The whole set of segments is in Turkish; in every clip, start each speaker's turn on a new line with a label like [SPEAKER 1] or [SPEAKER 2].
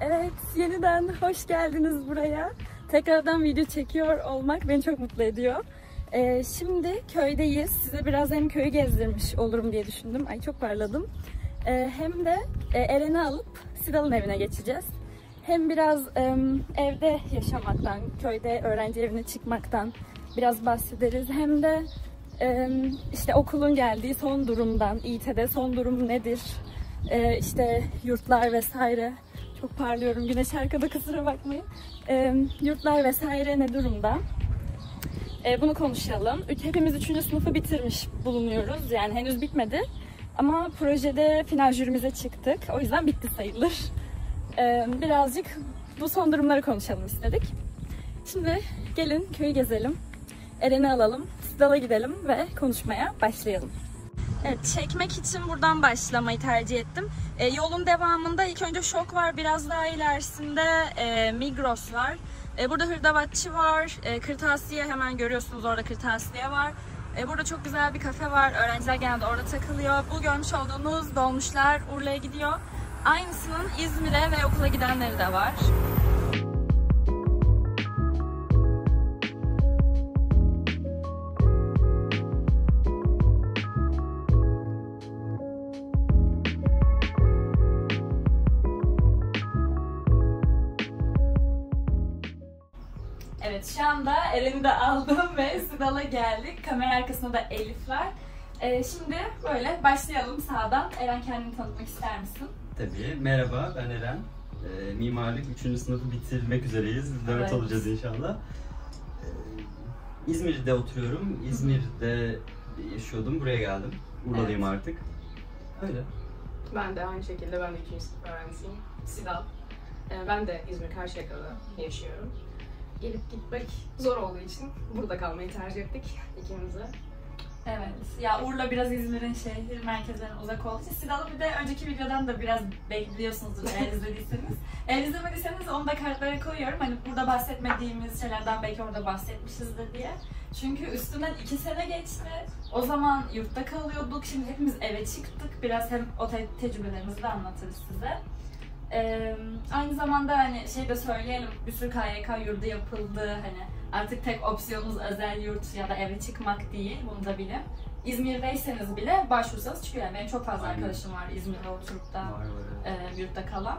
[SPEAKER 1] Evet, yeniden hoş geldiniz buraya. Tekrardan video çekiyor olmak beni çok mutlu ediyor. Şimdi köydeyiz. Size biraz hem köyü gezdirmiş olurum diye düşündüm. Ay çok parladım. Hem de Eren'i alıp Sidal'ın evine geçeceğiz. Hem biraz evde yaşamaktan, köyde öğrenci evine çıkmaktan biraz bahsederiz. Hem de işte okulun geldiği son durumdan, İİT'de son durum nedir? İşte yurtlar vesaire. Çok parlıyorum, güneş arkada, kusura bakmayın. Yurtlar vesaire ne durumda? Bunu konuşalım. Hepimiz 3. sınıfı bitirmiş bulunuyoruz. Yani henüz bitmedi. Ama projede final jürimize çıktık. O yüzden bitti sayılır. Birazcık bu son durumları konuşalım istedik. Şimdi gelin köyü gezelim. Eren'i alalım, Sidal'a gidelim ve konuşmaya başlayalım. Evet, çekmek için buradan başlamayı tercih ettim. Yolun devamında ilk önce Şok var, biraz daha ilerisinde Migros var. Burada hırdavatçı var, kırtasiye hemen görüyorsunuz, orada kırtasiye var. Burada çok güzel bir kafe var, öğrenciler genelde orada takılıyor. Bu görmüş olduğunuz dolmuşlar Urla'ya gidiyor. Aynısının İzmir'e ve okula gidenleri de var. Evet, şu anda Eren'i de aldım ve Sidal'a geldik. Kamera arkasında da Elif var. Şimdi böyle başlayalım sağdan. Eren, kendini tanıtmak ister misin?
[SPEAKER 2] Tabii. Merhaba, ben Eren. Mimarlık 3. sınıfı bitirmek üzereyiz. 4 olacağız inşallah. İzmir'de oturuyorum. İzmir'de yaşıyordum. Buraya geldim. Urla'dayım artık. Öyle.
[SPEAKER 3] Ben de aynı şekilde, ben de 2. sınıf öğrencisiyim. Sidal. Ben de İzmir Karşıyaka'da yaşıyorum. Gelip gitmek zor olduğu için burada kalmayı tercih ettik ikimiz de.
[SPEAKER 1] Evet, ya Urla biraz İzmir'in şehir merkezlerine uzak olduğu için Sidal'ı bir de önceki videodan da biraz bekliyorsunuzdur eğer izlediyseniz. Eğer izlemediyseniz onu da kartlara koyuyorum. Hani burada bahsetmediğimiz şeylerden belki orada bahsetmişizdir diye. Çünkü üstünden 2 sene geçti. O zaman yurtta kalıyorduk. Şimdi hepimiz eve çıktık. Biraz hem o tecrübelerimizi de anlatırız size. Aynı zamanda hani şey de söyleyelim, bir sürü KYK yurdu yapıldı, hani artık tek opsiyonunuz özel yurt ya da eve çıkmak değil, bunu da bilin. İzmir'deyseniz bile başvursanız çıkıyor. Yani benim çok fazla arkadaşım var İzmir'de oturup da yurtta kalan.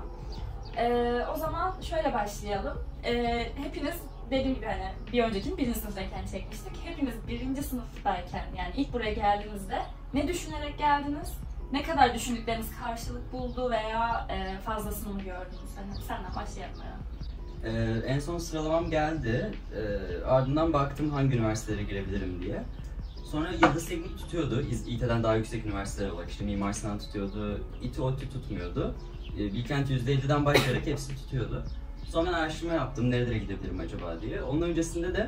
[SPEAKER 1] O zaman şöyle başlayalım. Hepiniz dediğim gibi hani bir önceki 1. sınıftayken çekmiştik. Hepiniz 1. sınıftayken, yani ilk buraya geldiğinizde ne düşünerek geldiniz? Ne kadar düşündükleriniz karşılık buldu veya fazlasını mı gördünüz? Yani senden başlayalım.
[SPEAKER 2] En son sıralamam geldi. Ardından baktım hangi üniversitelere girebilirim diye. Sonra Yıldız Teknik tutuyordu. İİT'den daha yüksek üniversiteler olarak işte Mimar Sinan tutuyordu. İTÜ, ODTÜ tutmuyordu. Bilkent %50'den başlayarak hepsi tutuyordu. Sonra araştırma yaptım, nerelere gidebilirim acaba diye. Onun öncesinde de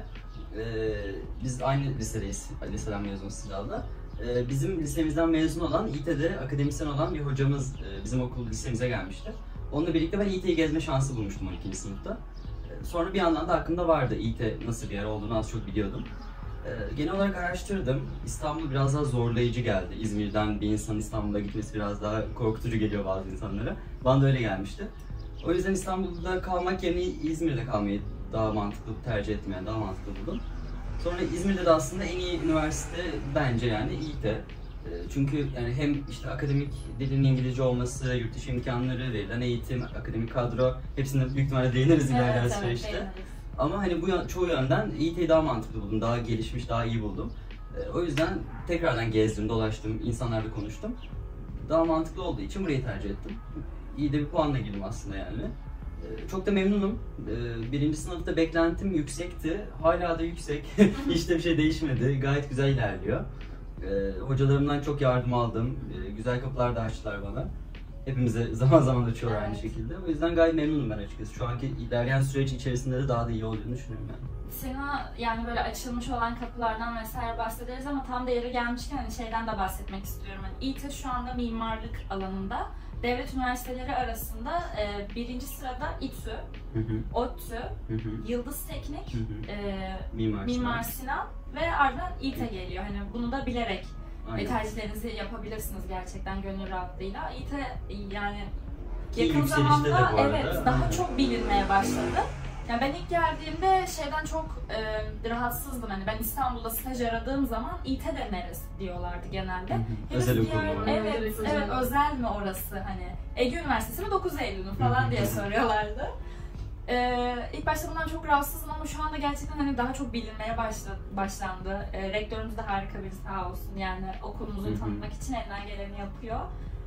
[SPEAKER 2] biz aynı lisedeyiz, liseden mezunuz Sidal'da. Bizim lisemizden mezun olan, İİT'de akademisyen olan bir hocamız bizim okul lisemize gelmişti. Onunla birlikte ben İİT'yi gezme şansı bulmuştum 12. sınıfta. Sonra bir yandan da aklımda vardı İİT nasıl bir yer olduğunu az çok biliyordum. Genel olarak araştırdım. İstanbul biraz daha zorlayıcı geldi. İzmir'den bir insanın İstanbul'a gitmesi biraz daha korkutucu geliyor bazı insanlara. Bana da öyle gelmişti. O yüzden İstanbul'da kalmak yerine İzmir'de kalmayı daha mantıklı tercih ettim, yani daha mantıklı buldum. Sonra İzmir'de de aslında en iyi üniversite bence yani İİT. Çünkü yani hem işte akademik dilin İngilizce olması, yurt dışı imkanları, verilen eğitim, akademik kadro, hepsine büyük ihtimalle değiniriz ilerleyen süreçte. Ama hani bu çoğu yönden İİT'yi daha mantıklı buldum, daha gelişmiş, daha iyi buldum. O yüzden tekrardan gezdim, dolaştım, insanlarla konuştum. Daha mantıklı olduğu için burayı tercih ettim. İyi de bir puanla girdim aslında yani. Çok da memnunum. 1. sınıfta beklentim yüksekti. Hala da yüksek. Hiç de bir şey değişmedi. Gayet güzel ilerliyor. Hocalarımdan çok yardım aldım. Güzel kapılar da açtılar bana. Hepimize zaman zaman açıyorlar aynı şekilde. O yüzden gayet memnunum ben açıkçası. Şu anki ilerleyen süreç içerisinde de daha da iyi olduğunu düşünüyorum yani.
[SPEAKER 1] Sana yani böyle açılmış olan kapılardan vesaire bahsederiz ama tam da yeri gelmişken hani şeyden de bahsetmek istiyorum. Yani İİT şu anda mimarlık alanında devlet üniversiteleri arasında 1. sırada İTÜ, ODTÜ, Yıldız Teknik, Mimar Sinan ve ardından İİT geliyor. Hani bunu da bilerek tercihlerinizi yapabilirsiniz gerçekten gönül rahatlığıyla. İİT yani
[SPEAKER 2] Ki
[SPEAKER 1] yakın
[SPEAKER 2] yükselişte de
[SPEAKER 1] zamanda
[SPEAKER 2] bu arada.
[SPEAKER 1] evet daha
[SPEAKER 2] Aynen.
[SPEAKER 1] çok bilinmeye başladı. Yani ben ilk geldiğimde şeyden çok rahatsızdım. Hani ben İstanbul'da staj aradığım zaman İT'de neresi diyorlardı genelde. Henüz
[SPEAKER 2] Özel
[SPEAKER 1] bir
[SPEAKER 2] okul
[SPEAKER 1] yer-
[SPEAKER 2] mu?
[SPEAKER 1] Evet,
[SPEAKER 3] Direkt
[SPEAKER 1] evet,
[SPEAKER 3] özel.
[SPEAKER 1] özel mi orası hani? Ege Üniversitesi mi 9 Eylül mü falan diye soruyorlardı. İlk başta bundan çok rahatsızım ama şu anda gerçekten hani daha çok bilinmeye başlandı. Rektörümüz de harika bir sağ olsun, yani okulumuzu tanıtmak için elinden geleni yapıyor.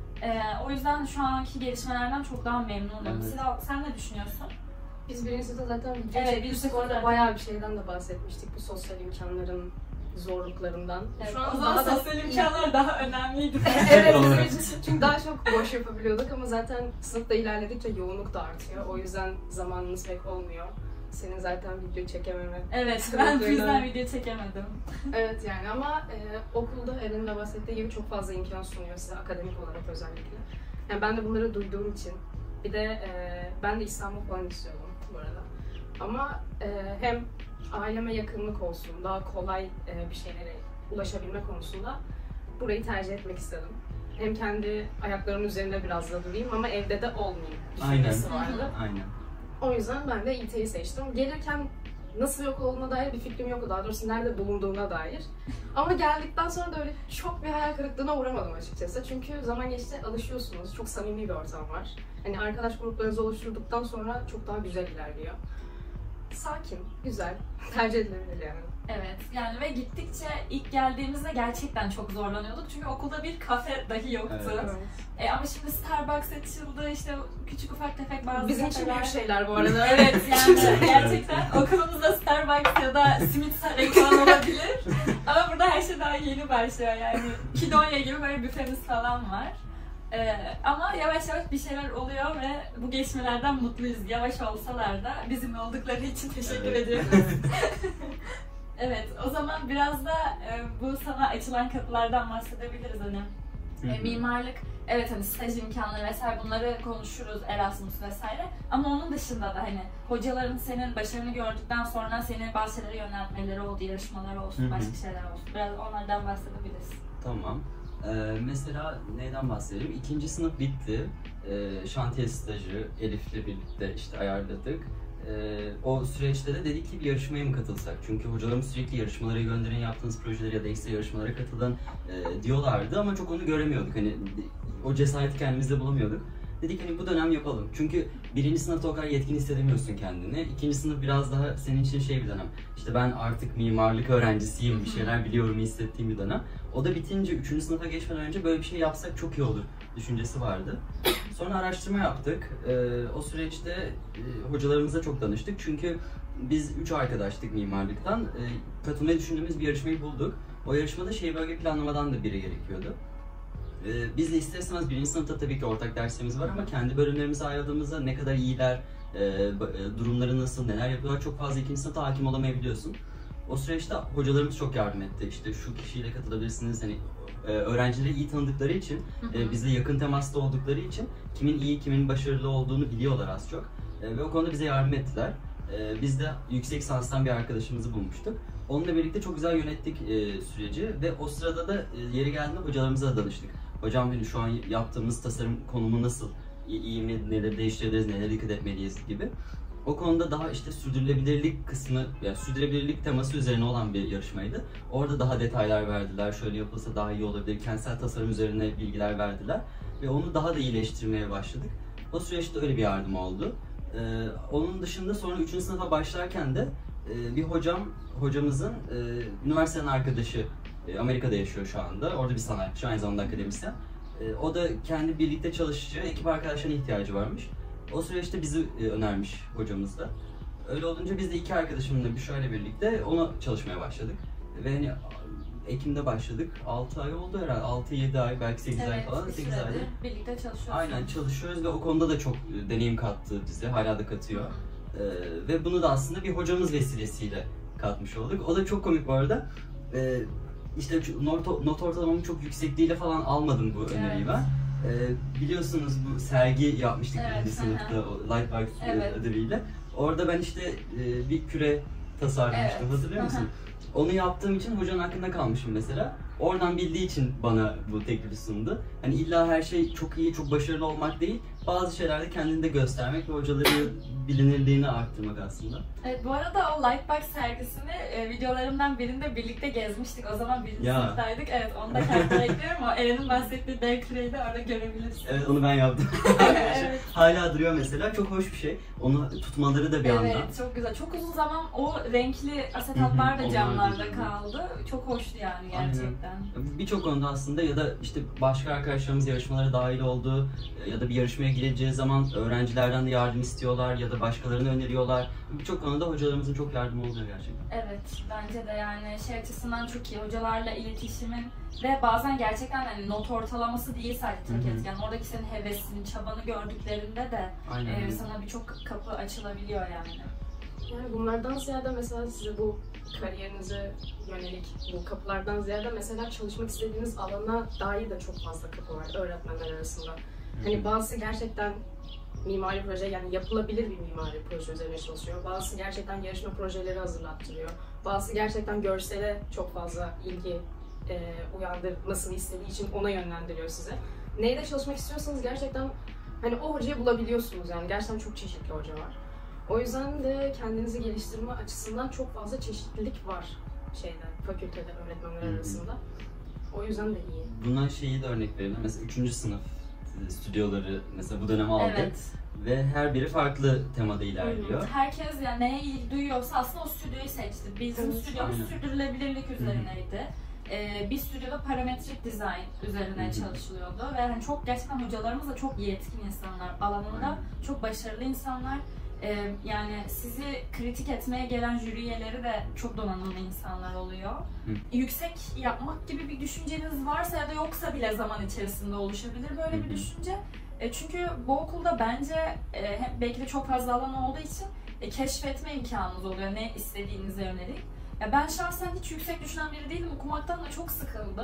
[SPEAKER 1] O yüzden şu anki gelişmelerden çok daha memnunum.
[SPEAKER 2] Evet.
[SPEAKER 1] Sıla, sen ne düşünüyorsun?
[SPEAKER 3] Biz birinci sınıfta zaten video
[SPEAKER 1] Evet,
[SPEAKER 3] çekmiştik.
[SPEAKER 1] biz
[SPEAKER 3] Orada
[SPEAKER 1] zaten-
[SPEAKER 3] bayağı bir şeyden de bahsetmiştik. Bu sosyal imkanların zorluklarından.
[SPEAKER 1] Evet,
[SPEAKER 3] Şu an
[SPEAKER 1] o zaman
[SPEAKER 3] daha da-
[SPEAKER 1] sosyal imkanlar daha önemliydi.
[SPEAKER 3] Evet,
[SPEAKER 2] olarak.
[SPEAKER 3] bizim için çünkü daha çok boş yapabiliyorduk ama zaten sınıfta ilerledikçe yoğunluk da artıyor. O yüzden zamanımız pek olmuyor. Senin zaten video çekememe.
[SPEAKER 1] Evet, ben bu yüzden video çekemedim.
[SPEAKER 3] Evet yani ama okulda Eren'in de bahsettiği gibi çok fazla imkan sunuyor size akademik olarak özellikle. Yani ben de bunları duyduğum için bir de ben de İstanbul falan istiyordum bu arada. Ama hem aileme yakınlık olsun, daha kolay bir şeylere ulaşabilme konusunda burayı tercih etmek istedim. Hem kendi ayaklarımın üzerinde biraz da durayım ama evde de olmayayım düşüncesi vardı.
[SPEAKER 2] Aynen.
[SPEAKER 3] O yüzden ben de İT'yi seçtim. Gelirken nasıl bir okul olduğuna dair bir fikrim yoktu. Daha doğrusu nerede bulunduğuna dair. Ama geldikten sonra da öyle çok bir hayal kırıklığına uğramadım açıkçası. Çünkü zaman geçti alışıyorsunuz. Çok samimi bir ortam var. Hani arkadaş gruplarınızı oluşturduktan sonra çok daha güzel ilerliyor. Sakin, güzel, tercih edilebilir yani.
[SPEAKER 1] Evet, yani ve gittikçe ilk geldiğimizde gerçekten çok zorlanıyorduk çünkü okulda bir kafe dahi yoktu.
[SPEAKER 2] Evet.
[SPEAKER 1] Ama şimdi Starbucks açıldı, işte küçük ufak tefek bazı
[SPEAKER 3] Bizim için
[SPEAKER 1] kafeler.
[SPEAKER 3] büyük şeyler bu arada.
[SPEAKER 1] Evet, yani gerçekten okulumuzda Starbucks ya da simit sarayı falan olabilir. Ama burada her şey daha yeni başlıyor yani. Kidonya gibi böyle büfemiz falan var. Ama yavaş yavaş bir şeyler oluyor ve bu gelişmelerden mutluyuz. Yavaş olsalar da bizimle oldukları için teşekkür
[SPEAKER 2] Evet.
[SPEAKER 1] ediyoruz. Evet, o zaman biraz da bu sana açılan kapılardan bahsedebiliriz hani. Mimarlık, evet hani staj imkanları vesaire bunları konuşuruz, Erasmus vesaire. Ama onun dışında da hani hocaların senin başarını gördükten sonra seni bazı şeylere yöneltmeleri oldu, yarışmalar olsun, başka şeyler olsun. Biraz onlardan bahsedebiliriz.
[SPEAKER 2] Tamam. Mesela neyden bahsedelim? 2. sınıf bitti. Şantiye stajı Elif'le birlikte işte ayarladık. O süreçte de dedik ki bir yarışmaya mı katılsak? Çünkü hocalarımız sürekli yarışmalara gönderin, yaptığınız projeleri ya da ekstra yarışmalara katılın diyorlardı ama çok onu göremiyorduk. Hani o cesareti kendimizde bulamıyorduk. Dedik hani bu dönem yapalım. Çünkü 1. sınıfta o kadar yetkin hissedemiyorsun kendini. 2. sınıf biraz daha senin için şey bir dönem. İşte ben artık mimarlık öğrencisiyim, bir şeyler biliyorum hissettiğim bir dönem. O da bitince 3. sınıfa geçmeden önce böyle bir şey yapsak çok iyi olur düşüncesi vardı. Sonra araştırma yaptık. O süreçte hocalarımıza çok danıştık. Çünkü biz 3 arkadaştık mimarlıktan. Katılmayı düşündüğümüz bir yarışmayı bulduk. O yarışmada şehir bölge planlamadan da biri gerekiyordu. Biz de ister istemez 1. sınıfta tabii ki ortak derslerimiz var ama kendi bölümlerimize ayrıldığımızda ne kadar iyiler, durumları nasıl, neler yapıyorlar çok fazla 2. sınıfta hakim olamayabiliyorsun. O süreçte hocalarımız çok yardım etti. İşte şu kişiyle katılabilirsiniz. Hani öğrencileri iyi tanıdıkları için, bizle yakın temasta oldukları için kimin iyi, kimin başarılı olduğunu biliyorlar az çok. Ve o konuda bize yardım ettiler. Biz de yüksek lisanstan bir arkadaşımızı bulmuştuk. Onunla birlikte çok güzel yönettik süreci ve o sırada da yeri geldiğinde hocalarımıza da danıştık. Hocam hani şu an yaptığımız tasarım konumu nasıl? İyi mi? Neleri değiştirebiliriz? Nelere dikkat etmeliyiz gibi. O konuda daha işte sürdürülebilirlik kısmı, yani sürdürülebilirlik teması üzerine olan bir yarışmaydı. Orada daha detaylar verdiler. Şöyle yapılsa daha iyi olabilir. Kentsel tasarım üzerine bilgiler verdiler. Ve onu daha da iyileştirmeye başladık. O süreçte öyle bir yardım oldu. Onun dışında sonra 3. sınıfa başlarken de bir hocamızın üniversitenin arkadaşı Amerika'da yaşıyor şu anda. Orada bir sanatçı, aynı zamanda akademisyen. O da kendi birlikte çalışacağı ekip arkadaşlarına ihtiyacı varmış. O süreçte bizi önermiş hocamız da. Öyle olunca biz de 2 arkadaşımla Büşra ile birlikte ona çalışmaya başladık. Ve hani Ekim'de başladık. 6 ay oldu herhalde. 6-7 ay, belki 8 ay falan. 8 aydır.
[SPEAKER 1] Birlikte çalışıyoruz.
[SPEAKER 2] Aynen çalışıyoruz ve o konuda da çok deneyim kattı bize. Hala da katıyor. Ve bunu da aslında bir hocamız vesilesiyle katmış olduk. O da çok komik bu arada. İşte not ortalamamı çok yüksekliğiyle falan almadım bu öneriyi ben. Biliyorsunuz bu sergi yapmıştık
[SPEAKER 1] Evet,
[SPEAKER 2] 1. sınıfta Lightworks ödeviyle. Orada ben işte bir küre tasarlamıştım, hatırlıyor musun? Onu yaptığım için hocanın hakkında kalmışım mesela. Oradan bildiği için bana bu teklifi sundu. Hani illa her şey çok iyi, çok başarılı olmak değil, bazı şeylerde kendini de göstermek ve hocaların bilinirliğini arttırmak aslında.
[SPEAKER 1] Evet, bu arada o Lightbox sergisini videolarımdan birinde birlikte gezmiştik. O zaman birinci
[SPEAKER 2] Ya.
[SPEAKER 1] sınıftaydık. Evet, onu da kendime ekliyorum. O Eren'in bahsettiği dev küreyi de orada görebilirsiniz.
[SPEAKER 2] Evet, onu ben yaptım.
[SPEAKER 1] Evet.
[SPEAKER 2] Hala duruyor mesela. Çok hoş bir şey. Onu tutmaları da bir
[SPEAKER 1] Evet,
[SPEAKER 2] yandan.
[SPEAKER 1] çok güzel. Çok uzun zaman o renkli asetatlar da
[SPEAKER 2] Onlar da
[SPEAKER 1] camlarda
[SPEAKER 2] camda.
[SPEAKER 1] kaldı. Çok hoştu yani gerçekten.
[SPEAKER 2] Birçok konuda aslında ya da işte başka arkadaşlarımız yarışmalara dahil oldu ya da bir yarışmaya gireceği zaman öğrencilerden de yardım istiyorlar ya da başkalarını öneriyorlar. Birçok konuda hocalarımızın çok yardımı oluyor gerçekten.
[SPEAKER 1] Evet, bence de yani şey açısından çok iyi. Hocalarla iletişimin ve bazen gerçekten hani not ortalaması değil sadece tek
[SPEAKER 2] Hı hı.
[SPEAKER 1] etken. Oradaki senin hevesini, çabanı gördüklerinde de
[SPEAKER 2] Aynen öyle.
[SPEAKER 1] sana birçok kapı açılabiliyor yani.
[SPEAKER 3] Yani bunlardan ziyade mesela size bu kariyerinize yönelik bu kapılardan ziyade mesela çalışmak istediğiniz alana dair de çok fazla kapı var öğretmenler arasında. Hani bazısı gerçekten mimari proje, yani yapılabilir bir mimari proje üzerine çalışıyor. Bazısı gerçekten yarışma projeleri hazırlattırıyor. Bazısı gerçekten görsele çok fazla ilgi uyandırmasını istediği için ona yönlendiriyor size. Neyde çalışmak istiyorsanız gerçekten hani o hocayı bulabiliyorsunuz, yani gerçekten çok çeşitli hoca var. O yüzden de kendinizi geliştirme açısından çok fazla çeşitlilik var fakültede öğretmenler arasında. O yüzden de iyi.
[SPEAKER 2] Bundan şeyi de örnek verelim. Mesela 3. sınıf stüdyoları mesela bu dönem aldık.
[SPEAKER 1] Evet.
[SPEAKER 2] Ve her biri farklı temada ilerliyor.
[SPEAKER 1] Herkes yani neye ilgi duyuyorsa aslında o stüdyoyu seçti. Bizim
[SPEAKER 3] Evet,
[SPEAKER 1] stüdyomuz
[SPEAKER 2] aynen.
[SPEAKER 1] sürdürülebilirlik üzerineydi. Bir stüdyoda parametrik dizayn üzerine
[SPEAKER 2] Hı hı.
[SPEAKER 1] çalışılıyordu ve hani çok gerçekten hocalarımız da çok yetkin insanlar alanında,
[SPEAKER 2] Aynen.
[SPEAKER 1] çok başarılı insanlar. Yani sizi kritik etmeye gelen jüri üyeleri de çok donanımlı insanlar oluyor. Yüksek yapmak gibi bir düşünceniz varsa ya da yoksa bile zaman içerisinde oluşabilir böyle bir düşünce. Çünkü bu okulda bence belki de çok fazla alan olduğu için keşfetme imkanınız oluyor ne istediğinize yönelik. Ya ben şahsen hiç yüksek düşünen biri değilim. Okumaktan da çok sıkıldım.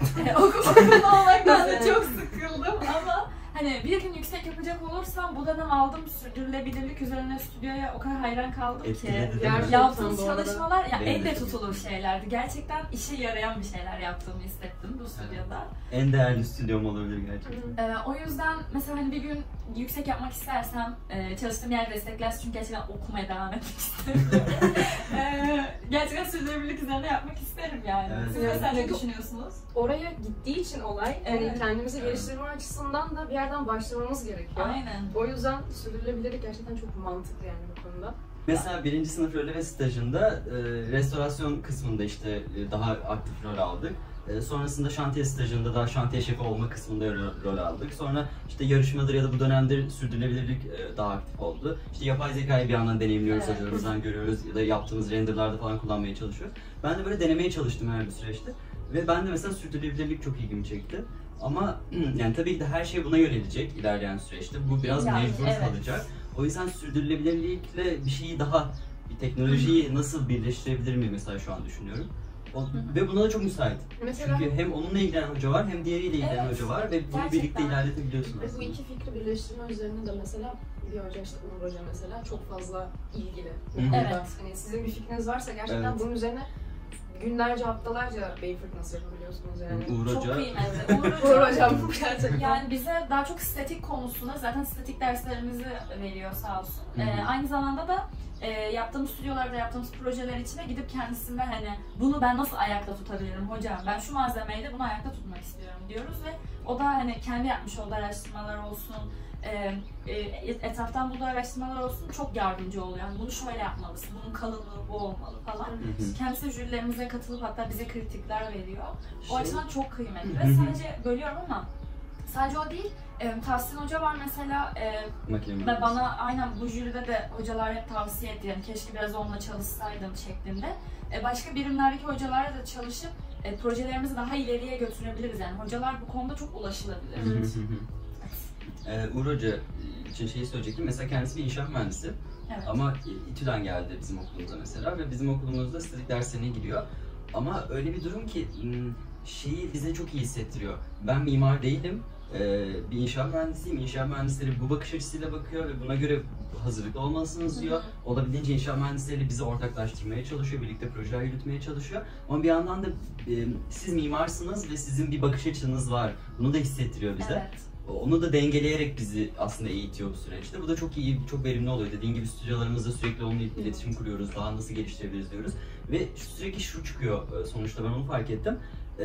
[SPEAKER 1] Okulda olmaktan da çok sıkıldım ama hani bir gün yüksek yapacak olursam bu dönem aldım sürdürülebilirlik üzerine stüdyoya o kadar hayran kaldım ki.
[SPEAKER 2] Etkiledi değil mi?
[SPEAKER 3] Gerçekten
[SPEAKER 1] Yaptığım
[SPEAKER 3] bu arada.
[SPEAKER 1] çalışmalar ya
[SPEAKER 2] Benim de
[SPEAKER 1] elle
[SPEAKER 2] çok
[SPEAKER 1] tutulur şeylerdi. Gerçekten işe yarayan bir şeyler yaptığımı hissettim bu stüdyoda.
[SPEAKER 2] En değerli stüdyom olabilir gerçekten.
[SPEAKER 1] O yüzden mesela hani bir gün yüksek yapmak istersem çalıştığım yer desteklerse çünkü gerçekten okumaya devam etmek istiyorum. Gerçekten sürdürülebilirlik üzerine yapmak isterim yani.
[SPEAKER 2] Evet.
[SPEAKER 1] Siz mesela ne düşünüyorsunuz?
[SPEAKER 3] Oraya gittiği için olay,
[SPEAKER 1] Evet.
[SPEAKER 3] hani kendimizi geliştirme açısından da bir yerden başlamamız gerekiyor.
[SPEAKER 1] Aynen.
[SPEAKER 3] O yüzden sürdürülebilirlik gerçekten çok mantıklı yani bu konuda.
[SPEAKER 2] Mesela 1. sınıf röle stajında restorasyon kısmında işte daha aktif rol aldık. Sonrasında şantiye stajında da şantiye şefi olma kısmında rol aldık. Sonra işte yarışmadır ya da bu dönemde sürdürülebilirlik daha aktif oldu. İşte yapay zekayı bir yandan deneyimliyoruz,
[SPEAKER 1] Evet.
[SPEAKER 2] hocalarımızdan görüyoruz ya da yaptığımız renderlarda falan kullanmaya çalışıyoruz. Ben de böyle denemeye çalıştım her bir süreçte. Ve ben de mesela sürdürülebilirlik çok ilgimi çekti. Ama yani tabii ki de her şey buna yönelecek ilerleyen süreçte. Bu biraz
[SPEAKER 1] Yani,
[SPEAKER 2] mecbur
[SPEAKER 1] evet.
[SPEAKER 2] kalacak. O yüzden sürdürülebilirlikle bir şeyi daha, bir teknolojiyi nasıl birleştirebilir mi mesela şu an düşünüyorum. Ve buna da çok müsait.
[SPEAKER 3] Mesela
[SPEAKER 2] Çünkü hem onunla ilgilenen hoca var hem diğeriyle ilgilenen
[SPEAKER 1] Evet,
[SPEAKER 2] hoca var ve bunu
[SPEAKER 1] gerçekten.
[SPEAKER 2] birlikte ilerletebiliyorsun
[SPEAKER 3] ve bu
[SPEAKER 2] aslında.
[SPEAKER 3] iki fikri birleştirme üzerine de mesela bir hoca, işte Uğur Hoca mesela çok fazla ilgili.
[SPEAKER 2] Hı hı.
[SPEAKER 1] Evet.
[SPEAKER 3] Hani sizin bir fikriniz varsa gerçekten
[SPEAKER 2] Evet.
[SPEAKER 3] bunun üzerine günlerce, haftalarca beyin fırtınası yapabiliyorsunuz yani.
[SPEAKER 2] Uğur
[SPEAKER 1] Çok
[SPEAKER 2] Hoca,
[SPEAKER 1] kıymetli.
[SPEAKER 3] Uğur Hocam gerçekten.
[SPEAKER 1] Yani bize daha çok statik konusunda zaten statik derslerimizi veriyor sağ olsun.
[SPEAKER 2] Hı hı.
[SPEAKER 1] Aynı zamanda da yaptığımız stüdyolarda yaptığımız projeler içine gidip kendisine hani bunu ben nasıl ayakta tutabilirim hocam, ben şu malzemeyle bunu ayakta tutmak istiyorum diyoruz ve o da hani kendi yapmış olduğu araştırmalar olsun, etraftan bulduğu araştırmalar olsun çok yardımcı oluyor. Yani bunu şöyle yapmalısın, bunun kalınlığı bu olmalı falan.
[SPEAKER 2] Hı hı.
[SPEAKER 1] Kendisi jürilerimize katılıp hatta bize kritikler veriyor. O
[SPEAKER 2] Şey-
[SPEAKER 1] açıdan çok kıymetli
[SPEAKER 2] Hı
[SPEAKER 1] ve
[SPEAKER 2] hı.
[SPEAKER 1] sadece bölüyorum ama sadece o değil. Tahsin Hoca var mesela,
[SPEAKER 2] makine
[SPEAKER 1] ve
[SPEAKER 2] mühendisi.
[SPEAKER 1] bana aynen bu jüride de hocalar hep tavsiye etti, yani keşke biraz onunla çalışsaydım şeklinde. Başka birimlerdeki hocalarla da çalışıp projelerimizi daha ileriye götürebiliriz, yani hocalar bu konuda çok ulaşılabilir.
[SPEAKER 2] Hı hı hı. Uğur Hoca için şeyi söyleyecektim. Mesela kendisi bir inşaat mühendisi.
[SPEAKER 1] Evet.
[SPEAKER 2] Ama İTÜ'den geldi bizim okulumuza mesela ve bizim okulumuzda statik derslerine giriyor. Ama öyle bir durum ki şeyi bize çok iyi hissettiriyor. Ben mimar değilim, bir inşaat mühendisiyim. İnşaat mühendisleri bu bakış açısıyla bakıyor ve buna göre hazırlıklı olmalısınız diyor. Olabildiğince inşaat mühendisleriyle bizi ortaklaştırmaya çalışıyor, birlikte projeler yürütmeye çalışıyor. Ama bir yandan da siz mimarsınız ve sizin bir bakış açınız var. Bunu da hissettiriyor bize.
[SPEAKER 1] Evet.
[SPEAKER 2] Onu da dengeleyerek bizi aslında eğitiyor bu süreçte. Bu da çok iyi, çok verimli oluyor. Dediğin gibi stüdyolarımızda sürekli onunla iletişim kuruyoruz, daha nasıl geliştirebiliriz diyoruz. Ve sürekli şu çıkıyor sonuçta, ben onu fark ettim.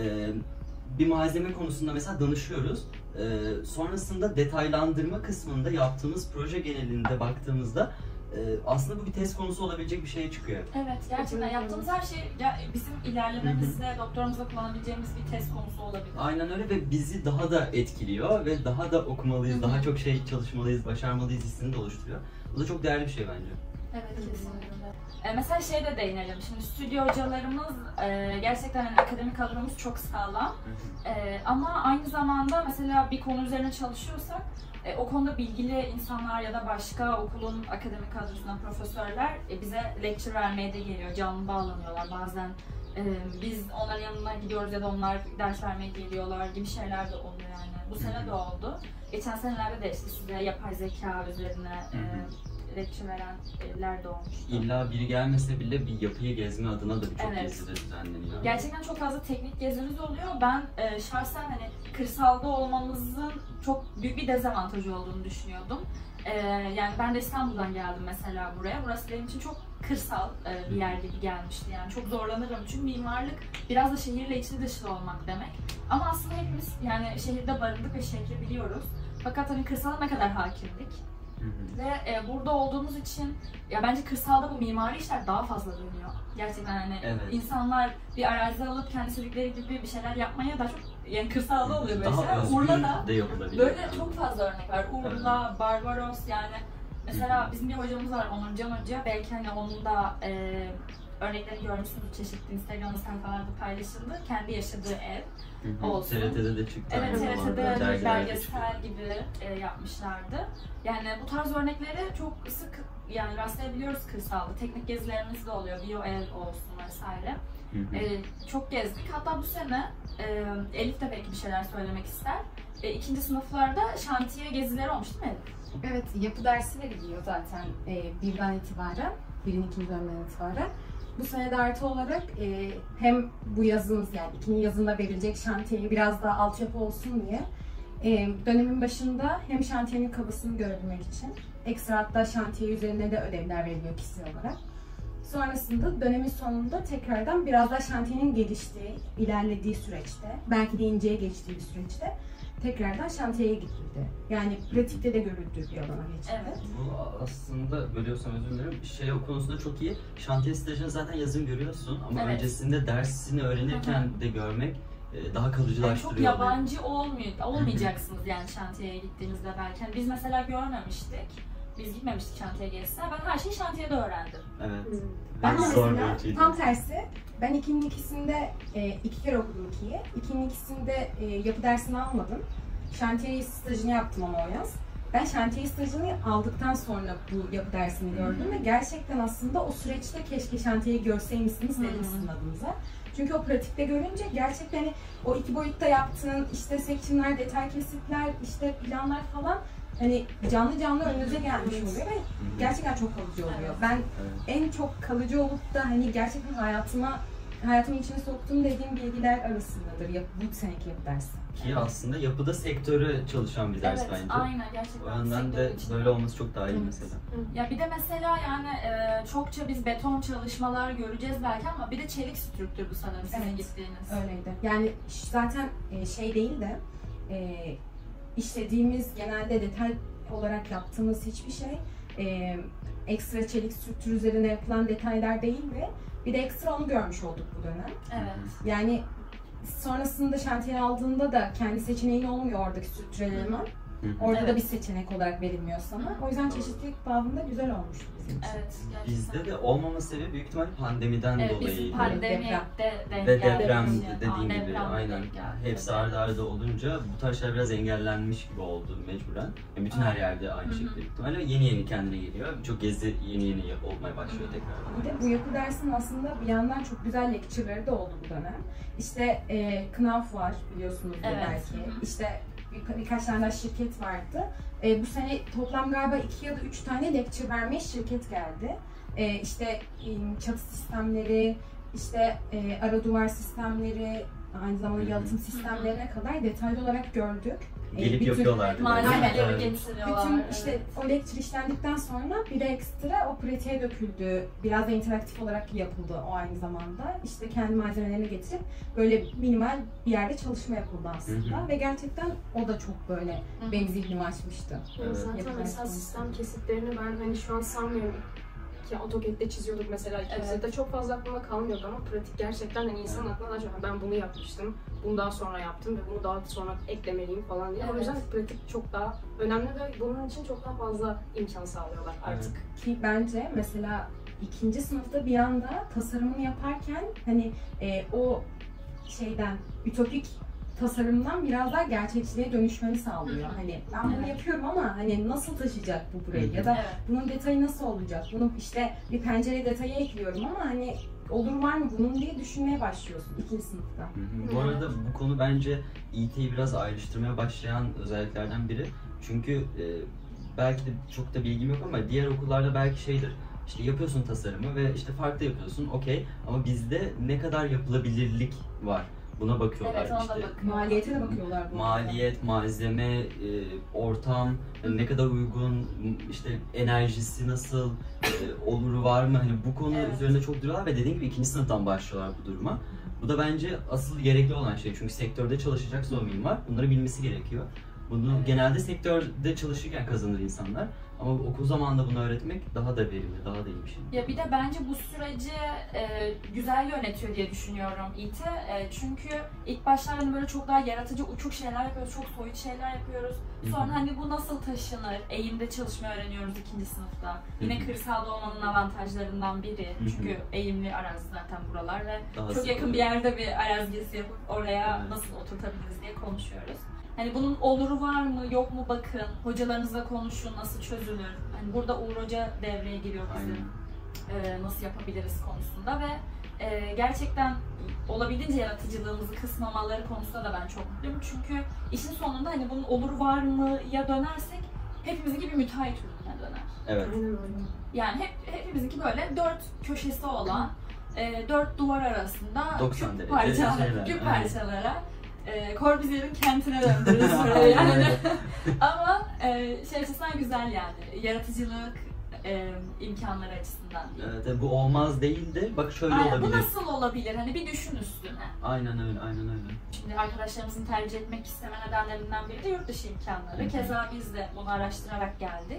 [SPEAKER 2] Bir malzeme konusunda mesela danışıyoruz. Sonrasında detaylandırma kısmında yaptığımız proje genelinde baktığımızda aslında bu bir test konusu olabilecek bir şeye çıkıyor.
[SPEAKER 1] Evet, gerçekten yaptığımız her şey bizim ilerlememizde, doktorumuzda kullanabileceğimiz bir test konusu olabilir.
[SPEAKER 2] Aynen öyle ve bizi daha da etkiliyor ve daha da okumalıyız, daha çok şey çalışmalıyız, başarmalıyız hissini de oluşturuyor. Bu da çok değerli bir şey bence.
[SPEAKER 1] Evet, kesinlikle. Mesela şey de değinelim. Şimdi stüdyo hocalarımız gerçekten hani akademik kadromuz çok sağlam. Ama aynı zamanda mesela bir konu üzerine çalışıyorsak o konuda bilgili insanlar ya da başka okulun akademik kadrosundan profesörler bize lecture vermeye de geliyor. Canlı bağlanıyorlar bazen. Biz onların yanına gidiyoruz ya da onlar ders vermeye geliyorlar gibi şeyler de oluyor yani. Bu sene de oldu. Geçen senelerde de işte size yapay zeka üzerine lecture verenler de olmuştu.
[SPEAKER 2] İlla biri gelmese bile bir yapıyı gezme adına da birçok gezi de düzenleniyor.
[SPEAKER 1] Gerçekten çok fazla teknik gezimiz oluyor. Ben şahsen hani kırsalda olmamızın çok büyük bir dezavantajı olduğunu düşünüyordum. Yani ben de İstanbul'dan geldim mesela buraya. Burası benim için çok kırsal bir yer gibi gelmişti. Yani çok zorlanırım çünkü mimarlık biraz da şehirle içli dışlı olmak demek. Ama aslında hepimiz yani şehirde barındık ve şehri biliyoruz. Fakat hani kırsala ne kadar hakimdik. Ve burada olduğumuz için ya bence kırsalda bu mimari işler daha fazla dönüyor. Gerçekten hani insanlar bir arazi alıp kendi istedikleri gibi bir şeyler yapmaya daha çok yani kırsalda oluyor böyle şeyler. Urla'da böyle çok fazla örnek var. Urla, Barbaros yani mesela bizim bir hocamız var Onurcan Hoca. Belki hani onun da örneklerini görmüşsünüz çeşitli Instagram sayfalarda paylaşıldı. Kendi yaşadığı ev olsun.
[SPEAKER 2] TRT'de de çıktı.
[SPEAKER 1] Evet, TRT'de bir belgesel gibi yapmışlardı. Yani bu tarz örnekleri çok sık yani rastlayabiliyoruz kırsalda. Teknik gezilerimiz de oluyor, bio ev olsun vesaire. Çok gezdik. Hatta bu sene Elif de belki bir şeyler söylemek ister. İkinci sınıflarda şantiye gezileri olmuş değil mi Elif?
[SPEAKER 4] Evet, yapı dersi veriliyor zaten birden itibaren, birin ikinci dönemden itibaren. Bu sene de artı olarak hem bu yazımız yani ikinci yazında verilecek şantiyeyi biraz daha altyapı olsun diye dönemin başında hem şantiyenin kabasını görebilmek için ekstra hatta şantiye üzerine de ödevler veriliyor kişisel olarak. Sonrasında dönemin sonunda tekrardan biraz daha şantiyenin geliştiği, ilerlediği süreçte, belki de inceye geçtiği bir süreçte tekrardan şantiyeye gidildi. Yani pratikte de görüldüğü bir alana geçildi.
[SPEAKER 1] Evet.
[SPEAKER 2] Bu aslında bölüyorsam özür dilerim. O konusunda çok iyi. Şantiye stajını zaten yazın görüyorsun ama öncesinde dersini öğrenirken de görmek daha kalıcılaştırıyor.
[SPEAKER 1] Yani çok yabancı olmayacaksınız yani şantiyeye gittiğinizde belki. Yani biz mesela görmemiştik. Biz gitmemiştik şantiye gezisine. Ben her şeyi şantiyede öğrendim.
[SPEAKER 2] Evet.
[SPEAKER 4] Ben mesela tam tersi. Ben 2'nin ikisinde 2 kere okudum 2'yi. 2'nin ikisinde yapı dersini almadım. Şantiye stajını yaptım ama o yaz. Ben şantiye stajını aldıktan sonra bu yapı dersini gördüm ve gerçekten aslında o süreçte keşke şantiyeyi görseymişsiniz dedim sizin adınıza. Çünkü o pratikte görünce gerçekten hani o 2 boyutta yaptığın işte section'lar, detay kesitler, işte planlar falan hani canlı önünüze gelmiş oluyor ve gerçekten çok kalıcı oluyor. Ben en çok kalıcı olup da hani gerçekten hayatımın içine soktuğum dediğim bilgiler arasındadır bu seneki yapı dersi.
[SPEAKER 2] Ki aslında yapıda sektöre çalışan bir ders bence.
[SPEAKER 1] Evet, aynen gerçekten.
[SPEAKER 2] O yönden de böyle olması çok daha iyi mesela.
[SPEAKER 1] Ya bir de mesela yani çokça biz beton çalışmalar göreceğiz belki ama bir de çelik strüktür bu sanırım sizin gittiğiniz.
[SPEAKER 4] Öyleydi. Yani zaten şey değil de işlediğimiz genelde detay olarak yaptığımız hiçbir şey ekstra çelik strüktür üzerine yapılan detaylar değildi. Bir de ekstra onu görmüş olduk bu dönem.
[SPEAKER 1] Evet.
[SPEAKER 4] Yani sonrasında şantiye aldığında da kendi seçeneğin olmuyor oradaki strüktürel eleman. Orada da
[SPEAKER 1] Evet.
[SPEAKER 4] bir seçenek olarak verilmiyor sana. O yüzden çeşitlilik bağında güzel olmuştu bizim için.
[SPEAKER 1] Evet, gerçekten.
[SPEAKER 2] Bizde de olmama sebebi büyük ihtimal pandemiden
[SPEAKER 1] Evet,
[SPEAKER 2] dolayıydı.
[SPEAKER 1] bizim pandemide denk
[SPEAKER 2] Ve
[SPEAKER 1] geldi.
[SPEAKER 2] deprem
[SPEAKER 1] Yani.
[SPEAKER 2] dediğin gibi
[SPEAKER 1] Depremde
[SPEAKER 2] aynen.
[SPEAKER 1] denk geldi.
[SPEAKER 2] Hepsi arda arda olunca bu tarz şeyler biraz engellenmiş gibi oldu mecburen. Yani bütün her yerde aynı şekilde büyük ihtimalle yeni kendine geliyor. Birçok gezi yeni olmaya başlıyor tekrar.
[SPEAKER 4] Bir de bu yapı dersinin aslında bir yandan çok güzel lecture'ları da oldu bu dönem. İşte Knauf var biliyorsunuz
[SPEAKER 1] Evet.
[SPEAKER 4] belki. İşte birkaç tane daha şirket vardı. Bu sene toplam galiba 2 ya da 3 tane lecture vermeye şirket geldi. İşte çatı sistemleri, işte ara duvar sistemleri, aynı zamanda yalıtım sistemlerine kadar detaylı olarak gördük.
[SPEAKER 2] Gelip
[SPEAKER 4] Bir tür-
[SPEAKER 2] yapıyorlar.
[SPEAKER 1] Malzemeleri
[SPEAKER 2] Evet.
[SPEAKER 1] getiriyorlar.
[SPEAKER 4] Bütün
[SPEAKER 1] evet.
[SPEAKER 4] işte o lecture işlendikten sonra bir de ekstra o pratiğe döküldü. Biraz da interaktif olarak yapıldı o aynı zamanda. İşte kendi malzemelerini getirip böyle minimal bir yerde çalışma yapıldı aslında.
[SPEAKER 2] Hı hı.
[SPEAKER 4] Ve gerçekten o da çok böyle benim zihnimi açmıştı.
[SPEAKER 2] Evet.
[SPEAKER 3] Zaten
[SPEAKER 4] Yapılar
[SPEAKER 3] mesela
[SPEAKER 4] konusunda.
[SPEAKER 3] sistem kesitlerini ben hani şu an sanmıyorum ki AutoCAD'de çiziyorduk mesela ikimizde de çok fazla aklımda kalmıyordu ama pratik gerçekten hani insan aklına da ben bunu yapmıştım, bunu daha sonra yaptım ve bunu daha sonra eklemeliyim falan diye. O yüzden pratik çok daha önemli ve bunun için çok daha fazla imkan sağlıyorlar artık.
[SPEAKER 4] Ki bence mesela 2. sınıfta bir anda tasarımını yaparken hani o şeyden ütopik tasarımdan biraz daha gerçekçiliğe dönüşmeni sağlıyor. Hani ben bunu yapıyorum ama hani nasıl taşıyacak bu burayı ya da
[SPEAKER 1] Evet.
[SPEAKER 4] bunun detayı nasıl olacak? Bunu işte bir pencere detayı ekliyorum ama hani olur var mı bunun diye düşünmeye başlıyorsun 2. sınıfta.
[SPEAKER 2] Bu arada bu konu bence İT'yi biraz ayrıştırmaya başlayan özelliklerden biri. Çünkü belki de çok da bilgim yok ama diğer okullarda belki şeydir. İşte yapıyorsun tasarımı ve işte farklı yapıyorsun, okey. Ama bizde ne kadar yapılabilirlik var? Buna bakıyorlar
[SPEAKER 1] Evet, ona da
[SPEAKER 2] işte.
[SPEAKER 1] bakıyorlar.
[SPEAKER 4] Maliyete de bakıyorlar bu arada.
[SPEAKER 2] Maliyet, malzeme, ortam ne kadar uygun, işte enerjisi nasıl, oluru var mı? Hani bu konu
[SPEAKER 1] Evet.
[SPEAKER 2] üzerinde çok duruyorlar ve dediğim gibi 2. sınıftan başlıyorlar bu duruma. Bu da bence asıl gerekli olan şey çünkü sektörde çalışacaksa o mimar bunları bilmesi gerekiyor. Bunu genelde sektörde çalışırken kazanır insanlar. Ama okul zamanında bunu öğretmek daha da verimli, daha da iyi bir şey.
[SPEAKER 1] Ya bir de bence bu süreci güzel yönetiyor diye düşünüyorum İT. Çünkü ilk başlarda hani böyle çok daha yaratıcı, uçuk şeyler yapıyoruz, çok soyut şeyler yapıyoruz. Sonra hani bu nasıl taşınır, eğimde çalışmayı öğreniyoruz 2. sınıfta. Yine kırsalda olmanın avantajlarından biri. Çünkü eğimli arazi zaten buralar ve
[SPEAKER 2] Daha
[SPEAKER 1] çok
[SPEAKER 2] sık
[SPEAKER 1] yakın bir
[SPEAKER 2] oluyor.
[SPEAKER 1] yerde bir arazi gezisi yapıp oraya
[SPEAKER 2] Evet.
[SPEAKER 1] nasıl oturtabiliriz diye konuşuyoruz. Hani bunun oluru var mı, yok mu bakın, hocalarınızla konuşun, nasıl çözülür. Hani burada Uğur Hoca devreye giriyor bizim nasıl yapabiliriz konusunda ve gerçekten olabildiğince yaratıcılığımızı kısmamaları konusunda da ben çok mutluyum. Çünkü işin sonunda hani bunun oluru var mı ya dönersek hepimizinki bir müteahhit ürününe döner.
[SPEAKER 2] Evet.
[SPEAKER 3] Aynen öyle.
[SPEAKER 1] Yani hepimizinki böyle 4 köşesi olan, 4 duvar arasında
[SPEAKER 2] 90
[SPEAKER 1] küp
[SPEAKER 2] derece şeyler,
[SPEAKER 1] küp
[SPEAKER 2] aynen.
[SPEAKER 1] parçalara Corbusier'in kentine döndürürüz burayı yani. Ama şey açısından güzel yani, yaratıcılık imkanları açısından değil.
[SPEAKER 2] Evet, bu olmaz değil de bak şöyle
[SPEAKER 1] Aynen,
[SPEAKER 2] olabilir.
[SPEAKER 1] bu nasıl olabilir? Hani bir düşün üstüne.
[SPEAKER 2] Aynen öyle, aynen öyle.
[SPEAKER 1] Şimdi arkadaşlarımızın tercih etmek isteme nedenlerinden biri de yurt dışı imkanları. Keza biz de bunu araştırarak geldik.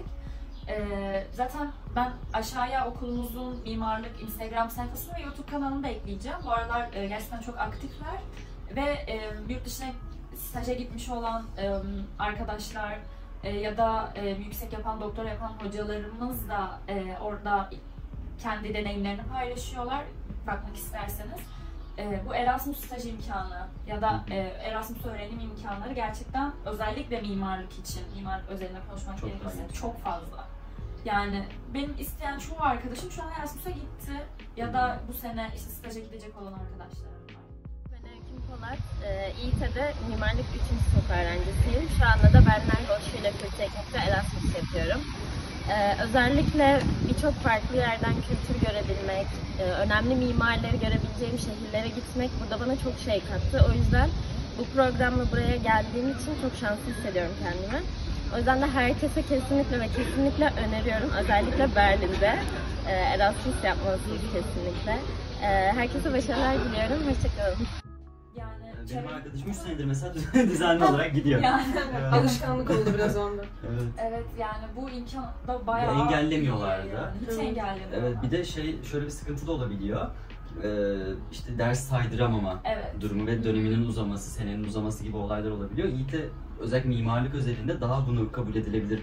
[SPEAKER 1] Zaten ben aşağıya okulumuzun mimarlık Instagram sayfasını ve YouTube kanalını da ekleyeceğim. Bu aralar gerçekten çok aktifler ve yurt dışına staja gitmiş olan arkadaşlar ya da yüksek yapan, doktora yapan hocalarımız da orada kendi deneyimlerini paylaşıyorlar. Bakmak isterseniz. Bu Erasmus staj imkanı ya da Erasmus öğrenim imkanları gerçekten özellikle mimarlık için, mimar özelinde konuşmak
[SPEAKER 2] Çok
[SPEAKER 1] gerekirse
[SPEAKER 2] fazla.
[SPEAKER 1] çok fazla. Yani benim isteyen çoğu arkadaşım şu an Erasmus'a gitti ya da bu sene işte staja gidecek olan arkadaşlarım var.
[SPEAKER 5] Ben Öyküm Polat, İİT'de mimarlık 3. sınıf öğrencisiyim. Şu anda da Berner Hochschule für Technik'te Erasmus yapıyorum. Özellikle birçok farklı yerden kültür görebilmek, önemli mimarları görebileceğim şehirlere gitmek burada bana çok şey kattı. O yüzden bu programla buraya geldiğim için çok şanslı hissediyorum kendimi. O yüzden de herkese kesinlikle ve kesinlikle öneriyorum. Özellikle Berlin'de Erasmus yapmalısınız kesinlikle. Herkese başarılar diliyorum. Hoşçakalın.
[SPEAKER 1] Yani
[SPEAKER 2] Benim arkadaşım 3 senedir mesela düzenli olarak gidiyor.
[SPEAKER 1] yani,
[SPEAKER 2] Evet.
[SPEAKER 3] Alışkanlık oldu biraz onda.
[SPEAKER 2] Evet.
[SPEAKER 1] evet yani bu imkan da bayağı
[SPEAKER 2] Ya engellemiyorlar
[SPEAKER 1] iyi
[SPEAKER 2] da.
[SPEAKER 1] yani. Hiç engellemiyorlar.
[SPEAKER 2] Evet, bir de şöyle bir sıkıntı da olabiliyor. işte ders saydıramama
[SPEAKER 1] Evet.
[SPEAKER 2] durumu ve döneminin uzaması, senenin uzaması gibi olaylar olabiliyor. İİT özellikle mimarlık özelinde daha bunu kabul edilebilir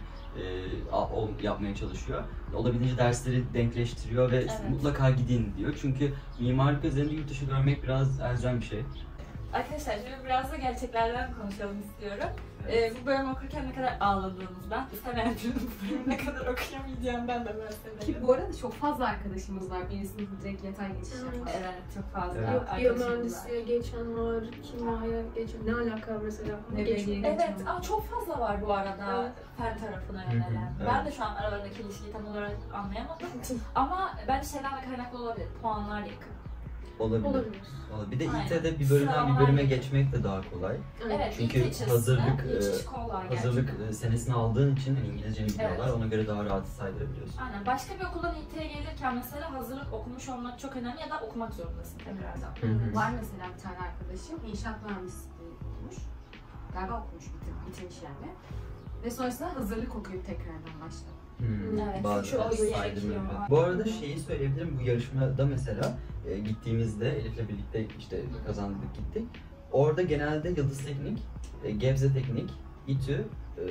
[SPEAKER 2] yapmaya çalışıyor. Olabildiğince dersleri denkleştiriyor ve mutlaka gidin diyor. Çünkü mimarlık özelinde yurt dışı görmek biraz elzem bir şey.
[SPEAKER 1] Arkadaşlar şimdi biraz da gerçeklerden konuşalım istiyorum. Bu bölüm okurken ne kadar ağladığınızdan, istemeyen birinin bu bölümü ne kadar okuyamayacağımdan da bahsedelim.
[SPEAKER 4] Ki bu arada çok fazla arkadaşımız var. Birisinin direkt yatay geçiş yapan.
[SPEAKER 1] Evet, çok fazla
[SPEAKER 2] Evet.
[SPEAKER 3] Yok,
[SPEAKER 1] arkadaşımız var.
[SPEAKER 3] biyomühendisliğe geçen var, kimyaya geçen, ne alaka mesela?
[SPEAKER 1] Evet, çok fazla var bu arada
[SPEAKER 3] Evet.
[SPEAKER 1] fen tarafına
[SPEAKER 2] Hı hı,
[SPEAKER 1] yönelen.
[SPEAKER 2] evet.
[SPEAKER 1] Ben de şu an aralarındaki ilişkiyi tam olarak anlayamadım. Ama bence şeyden de kaynaklı olabilir, puanlar yakın.
[SPEAKER 2] Olabilir.
[SPEAKER 3] Olabilir.
[SPEAKER 2] Bir de
[SPEAKER 1] Aynen.
[SPEAKER 2] İİT'de bir bölümden bir
[SPEAKER 1] Sıralamalar
[SPEAKER 2] bölüme
[SPEAKER 1] yakın.
[SPEAKER 2] geçmek de daha kolay.
[SPEAKER 1] Evet,
[SPEAKER 2] Çünkü
[SPEAKER 1] ilk içerisinde
[SPEAKER 2] hazırlık,
[SPEAKER 1] geçiş kolay
[SPEAKER 2] Hazırlık
[SPEAKER 1] gerçekten.
[SPEAKER 2] senesini aldığın için hani İngilizceni biliyorlar,
[SPEAKER 1] Evet.
[SPEAKER 2] ona göre daha rahat saydırabiliyorsun.
[SPEAKER 1] Aynen. Başka bir okuldan İT'ye gelirken mesela hazırlık okumuş olmak çok önemli ya da okumak zorundasın tekrardan.
[SPEAKER 2] Hı hı.
[SPEAKER 4] Var mesela bir tane arkadaşım inşaat mühendisliği okumuş. Galiba okumuş, bitirmiş yani. Ve sonrasında hazırlık okuyup tekrardan başladı.
[SPEAKER 1] Evet,
[SPEAKER 2] Bazen
[SPEAKER 1] çünkü o
[SPEAKER 2] saydırma
[SPEAKER 1] gerekiyor.
[SPEAKER 2] yapıyor. Bu arada şeyi söyleyebilirim, bu yarışmada mesela gittiğimizde Elif'le birlikte işte kazandık gittik. Orada genelde Yıldız Teknik, Gebze Teknik, İTÜ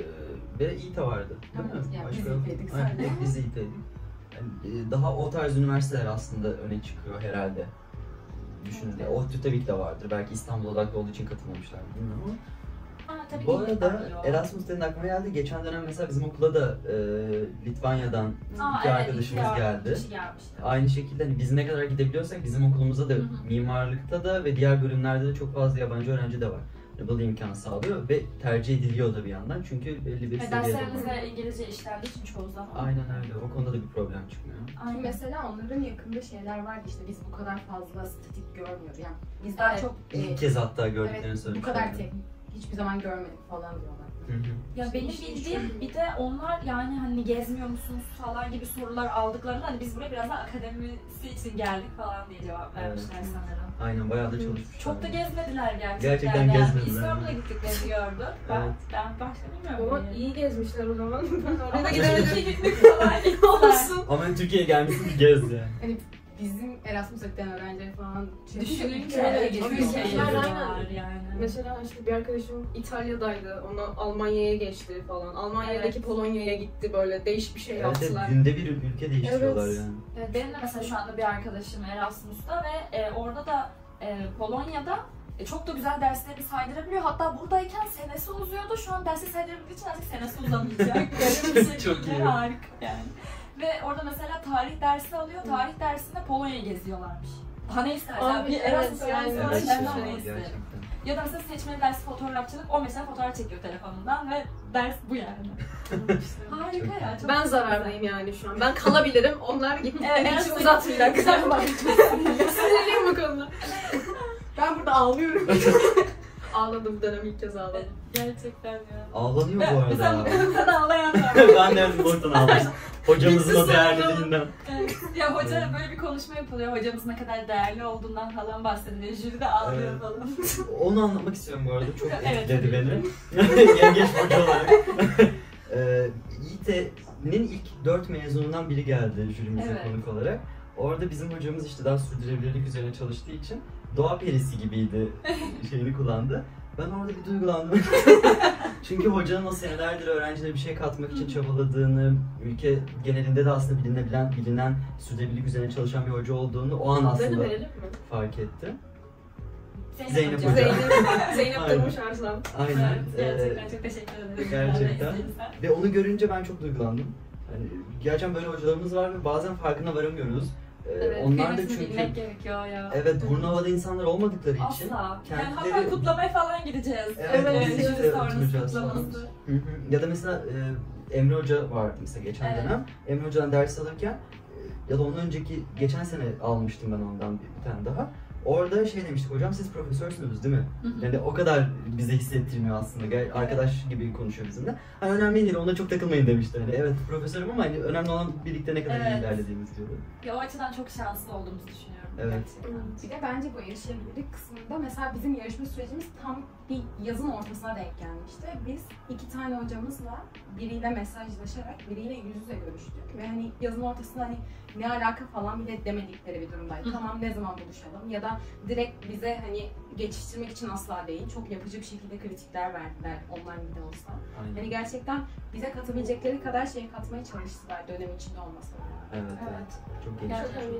[SPEAKER 2] ve İİT vardı. Değil
[SPEAKER 4] Evet,
[SPEAKER 2] mi?
[SPEAKER 4] yani
[SPEAKER 2] Başka
[SPEAKER 4] biz
[SPEAKER 2] yok.
[SPEAKER 4] İİT'ydik
[SPEAKER 2] Aynen,
[SPEAKER 4] sadece.
[SPEAKER 2] biz İİT'ydik. Yani, daha o tarz üniversiteler aslında öne çıkıyor herhalde. Düşününce. ODTÜ tabii ki de vardır. Belki İstanbul odaklı olduğu için katılmamışlar bilmiyorum ama.
[SPEAKER 1] Tabii
[SPEAKER 2] Bu
[SPEAKER 1] ki
[SPEAKER 2] arada
[SPEAKER 1] iyi.
[SPEAKER 2] Erasmus dedin aklıma geldi. Geçen dönem mesela bizim okula da Litvanya'dan iki arkadaşımız geldi.
[SPEAKER 1] Kişi gelmişti.
[SPEAKER 2] Aynı şekilde hani biz ne kadar gidebiliyorsak bizim okulumuzda da mimarlıkta da ve diğer bölümlerde de çok fazla yabancı öğrenci de var. Bu da imkan sağlıyor ve tercih ediliyor da bir yandan çünkü belli bir seviyede.
[SPEAKER 1] Derslerimizde İngilizce işlendiği için çoğu zaman.
[SPEAKER 2] Aynen öyle. O konuda da bir problem çıkmıyor.
[SPEAKER 1] Aynen.
[SPEAKER 4] Mesela onların yakında şeyler vardı işte biz bu kadar fazla statik görmüyoruz. Yani biz daha çok
[SPEAKER 2] İlk kez hatta gördüklerini
[SPEAKER 4] evet, bu
[SPEAKER 2] söylemişler.
[SPEAKER 4] kadar teknik hiçbir zaman görmedik falan diyorlar.
[SPEAKER 2] Hı hı.
[SPEAKER 1] Ya benim bildiğim bir de onlar yani hani gezmiyor musunuz falan gibi sorular aldıklarında hani biz buraya biraz da akademisi için geldik falan diye cevap vermişler sanırım.
[SPEAKER 2] Aynen bayağı da çalışmışlar.
[SPEAKER 1] Çok da gezmediler gerçekten.
[SPEAKER 2] Gerçekten
[SPEAKER 1] yani.
[SPEAKER 2] gezmediler.
[SPEAKER 1] İstanbul'a gittiklerini gördük.
[SPEAKER 2] Evet.
[SPEAKER 1] Ben başka bilmiyorum.
[SPEAKER 3] Ama
[SPEAKER 1] yani.
[SPEAKER 3] iyi gezmişler o zaman.
[SPEAKER 1] Ama
[SPEAKER 3] Oraya da
[SPEAKER 1] gidemedim.
[SPEAKER 3] gidemedim.
[SPEAKER 1] Gitmek falan
[SPEAKER 3] Olsun.
[SPEAKER 2] Ama Türkiye'ye gelmişsin bir gez yani.
[SPEAKER 4] Hani bizim Erasmus'a giden öğrencileri falan
[SPEAKER 1] Düşününce
[SPEAKER 3] Evet,
[SPEAKER 1] çok
[SPEAKER 3] evet,
[SPEAKER 1] şeyler
[SPEAKER 3] aynen.
[SPEAKER 1] var yani.
[SPEAKER 3] Mesela işte bir arkadaşım İtalya'daydı, ona Almanya'ya geçti falan. Almanya'daki
[SPEAKER 1] Evet.
[SPEAKER 3] Polonya'ya gitti böyle değişik bir şey
[SPEAKER 2] Evet,
[SPEAKER 3] yaptılar.
[SPEAKER 2] günde bir ülke değiştiriyorlar
[SPEAKER 3] Evet.
[SPEAKER 2] yani.
[SPEAKER 1] Evet, benim de mesela şu anda bir arkadaşım Erasmus'ta ve orada da Polonya'da çok da güzel dersleri saydırabiliyor. Hatta buradayken senesi uzuyordu. Şu an dersi saydırabildiği için artık senesi uzamayacak. Böyle bir
[SPEAKER 2] Çok
[SPEAKER 1] şekilde
[SPEAKER 2] iyi.
[SPEAKER 1] harika yani. Ve orada mesela tarih dersi alıyor. Tarih dersinde Polonya'yı geziyorlarmış. Daha ne istersen.
[SPEAKER 3] Abi,
[SPEAKER 1] Bir Erasmus
[SPEAKER 3] evet,
[SPEAKER 1] öğrencisi
[SPEAKER 3] yani
[SPEAKER 1] olarak
[SPEAKER 2] Evet
[SPEAKER 1] ben
[SPEAKER 2] ya,
[SPEAKER 1] daha ne isterim.
[SPEAKER 2] gerçekten.
[SPEAKER 1] Ya da mesela seçmeli dersi fotoğrafçılık. O mesela fotoğraf çekiyor telefonundan ve ders bu yani. Harika
[SPEAKER 2] Çok
[SPEAKER 1] ya. Çok
[SPEAKER 3] Ben
[SPEAKER 1] güzel.
[SPEAKER 3] zarardayım yani şu an. Ben kalabilirim, onlar gitmek
[SPEAKER 1] Evet,
[SPEAKER 3] için
[SPEAKER 1] Erasmus'a
[SPEAKER 3] uzatmayacak.
[SPEAKER 1] güzel
[SPEAKER 3] Sinirliyim bu konuda.
[SPEAKER 4] Ben burada ağlıyorum.
[SPEAKER 3] Ağladım bu dönem, ilk kez ağladım.
[SPEAKER 1] Gerçekten ya.
[SPEAKER 2] Ağlanıyor bu
[SPEAKER 1] Mesela bu
[SPEAKER 2] arada.
[SPEAKER 1] kızımda da ağlayan var.
[SPEAKER 2] Ben de buradan ağladım. Hocamızın o değerliliğinden.
[SPEAKER 1] Evet. Ya hoca böyle bir konuşma yapılıyor. Hocamız ne kadar değerli olduğundan falan bahsediliyor. Jüri de ağlıyor
[SPEAKER 2] Evet.
[SPEAKER 1] falan.
[SPEAKER 2] Onu anlatmak istiyorum bu arada. Çok
[SPEAKER 1] Evet,
[SPEAKER 2] etkiledi
[SPEAKER 1] tabii.
[SPEAKER 2] beni. Yengeç hoca olarak. İİT'nin ilk 4 mezunundan biri geldi jürimize
[SPEAKER 1] Evet.
[SPEAKER 2] konuk olarak. Orada bizim hocamız işte daha sürdürülebilirlik üzerine çalıştığı için doğa perisi gibiydi şeyini kullandı. Ben orada bir duygulandım. Çünkü hocanın o senelerdir öğrencilere bir şey katmak için çabaladığını, ülke genelinde de aslında bilinen sürdürülebilirlik üzerine çalışan bir hoca olduğunu o an
[SPEAKER 3] Adını
[SPEAKER 2] aslında
[SPEAKER 3] verelim mi?
[SPEAKER 2] fark ettim.
[SPEAKER 1] Zeynep
[SPEAKER 2] Hocam.
[SPEAKER 3] Zeynep
[SPEAKER 2] Aynen.
[SPEAKER 3] Durmuş Arslan.
[SPEAKER 2] Aynen.
[SPEAKER 1] Evet, gerçekten çok teşekkür ederim.
[SPEAKER 2] Gerçekten. Ve onu görünce ben çok duygulandım. Yani gerçekten böyle hocalarımız var ve bazen farkına varamıyoruz.
[SPEAKER 1] Evet,
[SPEAKER 2] Onlar da
[SPEAKER 1] kıymetini
[SPEAKER 2] çünkü
[SPEAKER 1] bilmek gerekiyor ya.
[SPEAKER 2] evet burnu havada insanlar olmadıkları için
[SPEAKER 1] Asla. Yani
[SPEAKER 2] kendileri-
[SPEAKER 1] hatta kutlamaya falan gideceğiz.
[SPEAKER 2] Evet,
[SPEAKER 1] jüri
[SPEAKER 2] biz işte
[SPEAKER 1] sonrası
[SPEAKER 2] oturacağız falan.
[SPEAKER 1] kutlaması.
[SPEAKER 2] Hı hı. Ya da mesela Emre Hoca vardı mesela geçen
[SPEAKER 1] Evet.
[SPEAKER 2] dönem. Emre Hoca'dan ders alırken ya da ondan önceki geçen sene almıştım ben ondan bir tane daha. Orada şey demiştik, hocam siz profesörsünüz değil mi? Yani o kadar bize hissettirmiyor aslında. Arkadaş gibi konuşuyor bizimle. Hani önemli değil, ona çok takılmayın demişti. Hani evet profesörüm ama hani önemli olan birlikte ne kadar iyi ilerlediğimiz diyordu.
[SPEAKER 1] Ya o açıdan çok şanslı olduğumuzu düşünüyorum.
[SPEAKER 2] Evet.
[SPEAKER 4] Bir de bence bu erişebilirlik kısmında mesela bizim yarışma sürecimiz tam bir yazın ortasına denk gelmişti. Biz 2 tane hocamızla biriyle mesajlaşarak biriyle yüz yüze görüştük ve hani yazın ortasında hani ne alaka falan bile demedikleri bir durumdaydı. Tamam ne zaman buluşalım ya da direkt bize hani geçiştirmek için asla değil, çok yapıcı bir şekilde kritikler verdiler online bile olsa.
[SPEAKER 2] Aynen.
[SPEAKER 4] Hani gerçekten bize katabilecekleri kadar şey katmaya çalıştılar dönem içinde olmasa.
[SPEAKER 2] Evet. Çok geniş.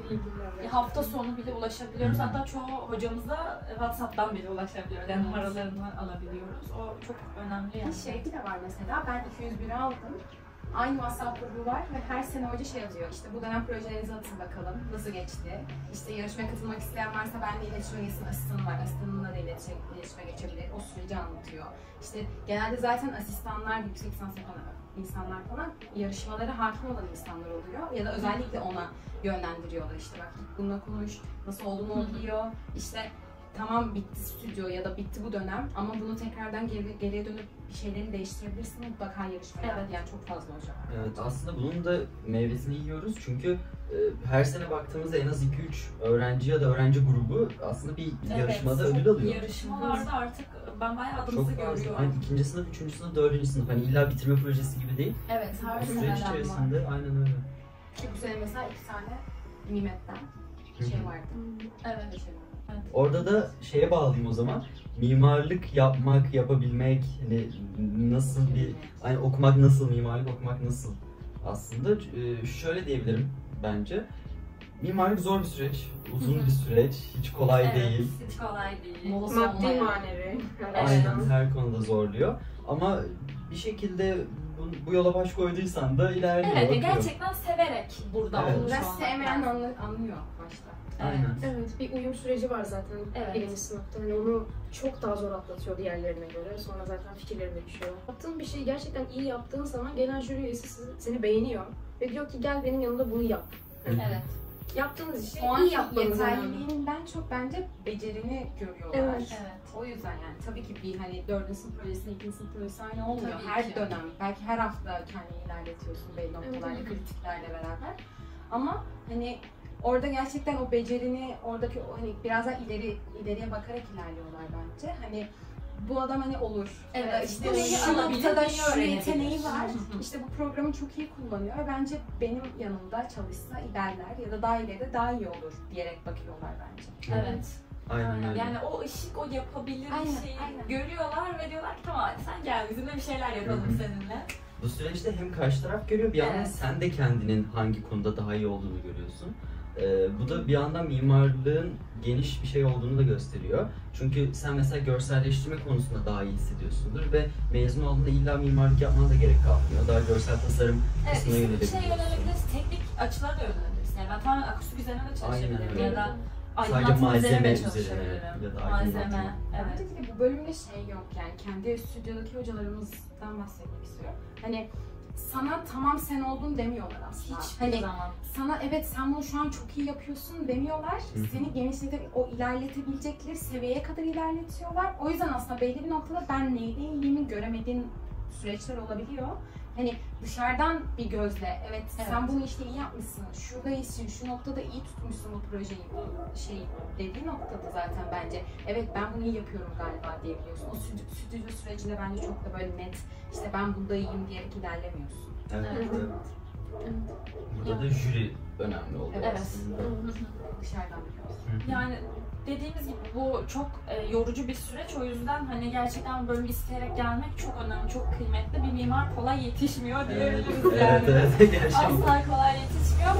[SPEAKER 1] Hafta sonu bile ulaşabiliyoruz. Hatta çoğu hocamıza WhatsApp'tan bile ulaşabiliyoruz. Yani numaralarını alabiliyoruz. O çok önemli yani.
[SPEAKER 4] Bir şey bile var mesela, ben 201'i aldım. Aynı WhatsApp grubu var ve her sene hoca şey yazıyor, işte bu dönem projelerinizi atın bakalım, nasıl geçti? İşte yarışmaya katılmak isteyen varsa benimle iletişime geçsin, asistanım var, asistanımla da iletişime geçebilir, o süreci anlatıyor. İşte genelde zaten asistanlar, yüksek lisans yapan insanlar falan yarışmalara hakim olan insanlar oluyor ya da özellikle ona yönlendiriyorlar, işte bak git bununla konuş, nasıl olduğunu o biliyor, işte tamam bitti stüdyo ya da bitti bu dönem ama bunu tekrardan geriye dönüp bir şeyleri değiştirebilirsin, mutlaka yarışmaya. Evet. Yani çok fazla hocam.
[SPEAKER 2] Evet, aslında bunun da meyvesini yiyoruz çünkü her sene baktığımızda en az 2-3 öğrenci ya da öğrenci grubu aslında bir yarışmada ödül alıyor.
[SPEAKER 1] Yarışmalarda artık ben bayağı adımızı
[SPEAKER 2] Çok fazla.
[SPEAKER 1] görüyorum.
[SPEAKER 2] Hani 2. sınıf, 3. sınıf, 4. sınıf. Hani illa bitirme projesi gibi değil.
[SPEAKER 4] Evet, her
[SPEAKER 2] Bu süreç
[SPEAKER 4] seneden
[SPEAKER 2] içerisinde
[SPEAKER 4] var.
[SPEAKER 2] aynen öyle.
[SPEAKER 4] Ki bu sene mesela 2 tane mimetten şey vardı.
[SPEAKER 1] Evet.
[SPEAKER 2] Orada da şeye bağlayayım o zaman. Mimarlık yapmak, yapabilmek, hani nasıl bir, hani okumak nasıl, mimarlık okumak nasıl aslında şöyle diyebilirim bence. Mimarlık zor bir süreç, uzun bir süreç, hiç kolay değil.
[SPEAKER 1] Hiç kolay değil.
[SPEAKER 3] Maddi manevi.
[SPEAKER 2] Aynen her konuda zorluyor. Ama bir şekilde bu yola baş koyduysan da ilerliyor.
[SPEAKER 1] Evet,
[SPEAKER 2] bakıyor.
[SPEAKER 1] gerçekten severek burada
[SPEAKER 2] Evet.
[SPEAKER 1] olmuş
[SPEAKER 4] Biraz
[SPEAKER 1] olmak
[SPEAKER 4] sevmeyen
[SPEAKER 1] lazım.
[SPEAKER 4] anlıyor başta.
[SPEAKER 2] Aynen.
[SPEAKER 3] Evet, bir uyum süreci var zaten
[SPEAKER 1] Evet.
[SPEAKER 3] birinci sınıfta. Hani onu çok daha zor atlatıyor diğerlerine göre. Sonra zaten fikirleri değişiyor. Yaptığın bir şeyi gerçekten iyi yaptığın zaman gelen jüri üyesi seni beğeniyor. Ve diyor ki gel benim yanımda bunu yap.
[SPEAKER 1] Evet.
[SPEAKER 3] Yaptığınız işi
[SPEAKER 4] O
[SPEAKER 3] iyi
[SPEAKER 4] anki
[SPEAKER 3] yapmanız önemli.
[SPEAKER 4] yeterliliğinden çok bence becerini görüyorlar.
[SPEAKER 3] Evet.
[SPEAKER 1] Evet.
[SPEAKER 4] O yüzden yani tabii ki bir hani 4. sınıf projesiyle 2. sınıf projesi aynı olmuyor.
[SPEAKER 1] Tabii
[SPEAKER 4] Her
[SPEAKER 1] ki.
[SPEAKER 4] dönem, belki her hafta kendini ilerletiyorsun belli noktalarda,
[SPEAKER 3] Evet.
[SPEAKER 4] kritiklerle beraber. Ama hani orada gerçekten o becerini, oradaki o hani biraz daha ileriye bakarak ilerliyorlar bence. Hani bu adam hani olur. Ya da
[SPEAKER 1] Evet,
[SPEAKER 4] işte
[SPEAKER 1] bu neyi
[SPEAKER 4] şu
[SPEAKER 1] alabilir,
[SPEAKER 4] noktada
[SPEAKER 1] neyi
[SPEAKER 4] şu
[SPEAKER 1] öğrenebilir.
[SPEAKER 4] yeteneği var. İşte bu programı çok iyi kullanıyor ve bence benim yanımda çalışsa ilerler ya da daha ileride daha iyi olur diyerek bakıyorlar bence.
[SPEAKER 1] Evet.
[SPEAKER 2] Aynen öyle.
[SPEAKER 1] Yani o ışık, o yapabilir
[SPEAKER 4] Aynen,
[SPEAKER 1] şeyi
[SPEAKER 4] aynen.
[SPEAKER 1] görüyorlar ve diyorlar ki tamam hadi sen gel bizimle bir şeyler yapalım
[SPEAKER 2] Hı hı.
[SPEAKER 1] seninle.
[SPEAKER 2] Bu süreçte hem karşı taraf görüyor, bir yandan
[SPEAKER 1] Evet.
[SPEAKER 2] sen de kendinin hangi konuda daha iyi olduğunu görüyorsun. Bu da bir yandan mimarlığın geniş bir şey olduğunu da gösteriyor. Çünkü sen mesela görselleştirme konusunda daha iyi hissediyorsundur ve mezun olduğunda illa mimarlık yapmana da gerek kalmıyor. Daha görsel tasarım
[SPEAKER 1] Evet,
[SPEAKER 2] kısmına
[SPEAKER 1] işte bir şey
[SPEAKER 2] yönelebiliyorsun.
[SPEAKER 1] yönelebiliriz, teknik açılara da yönelebiliriz. Yani ben tamamen akustik üzerine de çalışabilirim
[SPEAKER 2] Aynen öyle.
[SPEAKER 1] ya da
[SPEAKER 2] Sadece
[SPEAKER 1] aydınlatma
[SPEAKER 2] malzeme
[SPEAKER 1] üzerine de
[SPEAKER 2] üzerine
[SPEAKER 1] çalışabilirim.
[SPEAKER 2] ya da
[SPEAKER 1] Malzeme,
[SPEAKER 2] aydınlatma.
[SPEAKER 1] evet.
[SPEAKER 4] Bence de bu bölümde şey yok yani kendi stüdyodaki hocalarımızdan bahsetmek istiyorum. Hani sana tamam sen oldun demiyorlar asla.
[SPEAKER 1] Hiçbir
[SPEAKER 4] Hani
[SPEAKER 1] zaman.
[SPEAKER 4] sana evet sen bunu şu an çok iyi yapıyorsun demiyorlar.
[SPEAKER 2] Hı hı.
[SPEAKER 4] Seni o ilerletebilecekleri seviyeye kadar ilerletiyorlar. O yüzden aslında belli bir noktada ben neyde iyiyimi göremediğin süreçler olabiliyor. Hani dışarıdan bir gözle evet, sen bunu işte iyi yapmışsın, şurada iyisin, şu noktada iyi tutmuşsun bu projeyi, bu şey dediği noktada zaten bence evet ben bunu iyi yapıyorum galiba diyebiliyorsun. O stüdyo sürecinde bence çok da böyle net işte ben bunda iyiyim diyerek ilerlemiyorsun.
[SPEAKER 2] Evet,
[SPEAKER 1] Evet.
[SPEAKER 2] evet. Burada da jüri önemli oluyor
[SPEAKER 4] Evet.
[SPEAKER 2] aslında.
[SPEAKER 4] Dışarıdan biliyorsun.
[SPEAKER 2] Hı hı.
[SPEAKER 1] Yani dediğimiz gibi bu çok yorucu bir süreç. O yüzden hani gerçekten bölüm isteyerek gelmek çok önemli, çok kıymetli. Bir mimar kolay yetişmiyor
[SPEAKER 2] Evet,
[SPEAKER 1] diyebiliriz
[SPEAKER 2] evet,
[SPEAKER 1] yani.
[SPEAKER 2] evet, gerçekten.
[SPEAKER 1] Asla kolay yetişmiyor.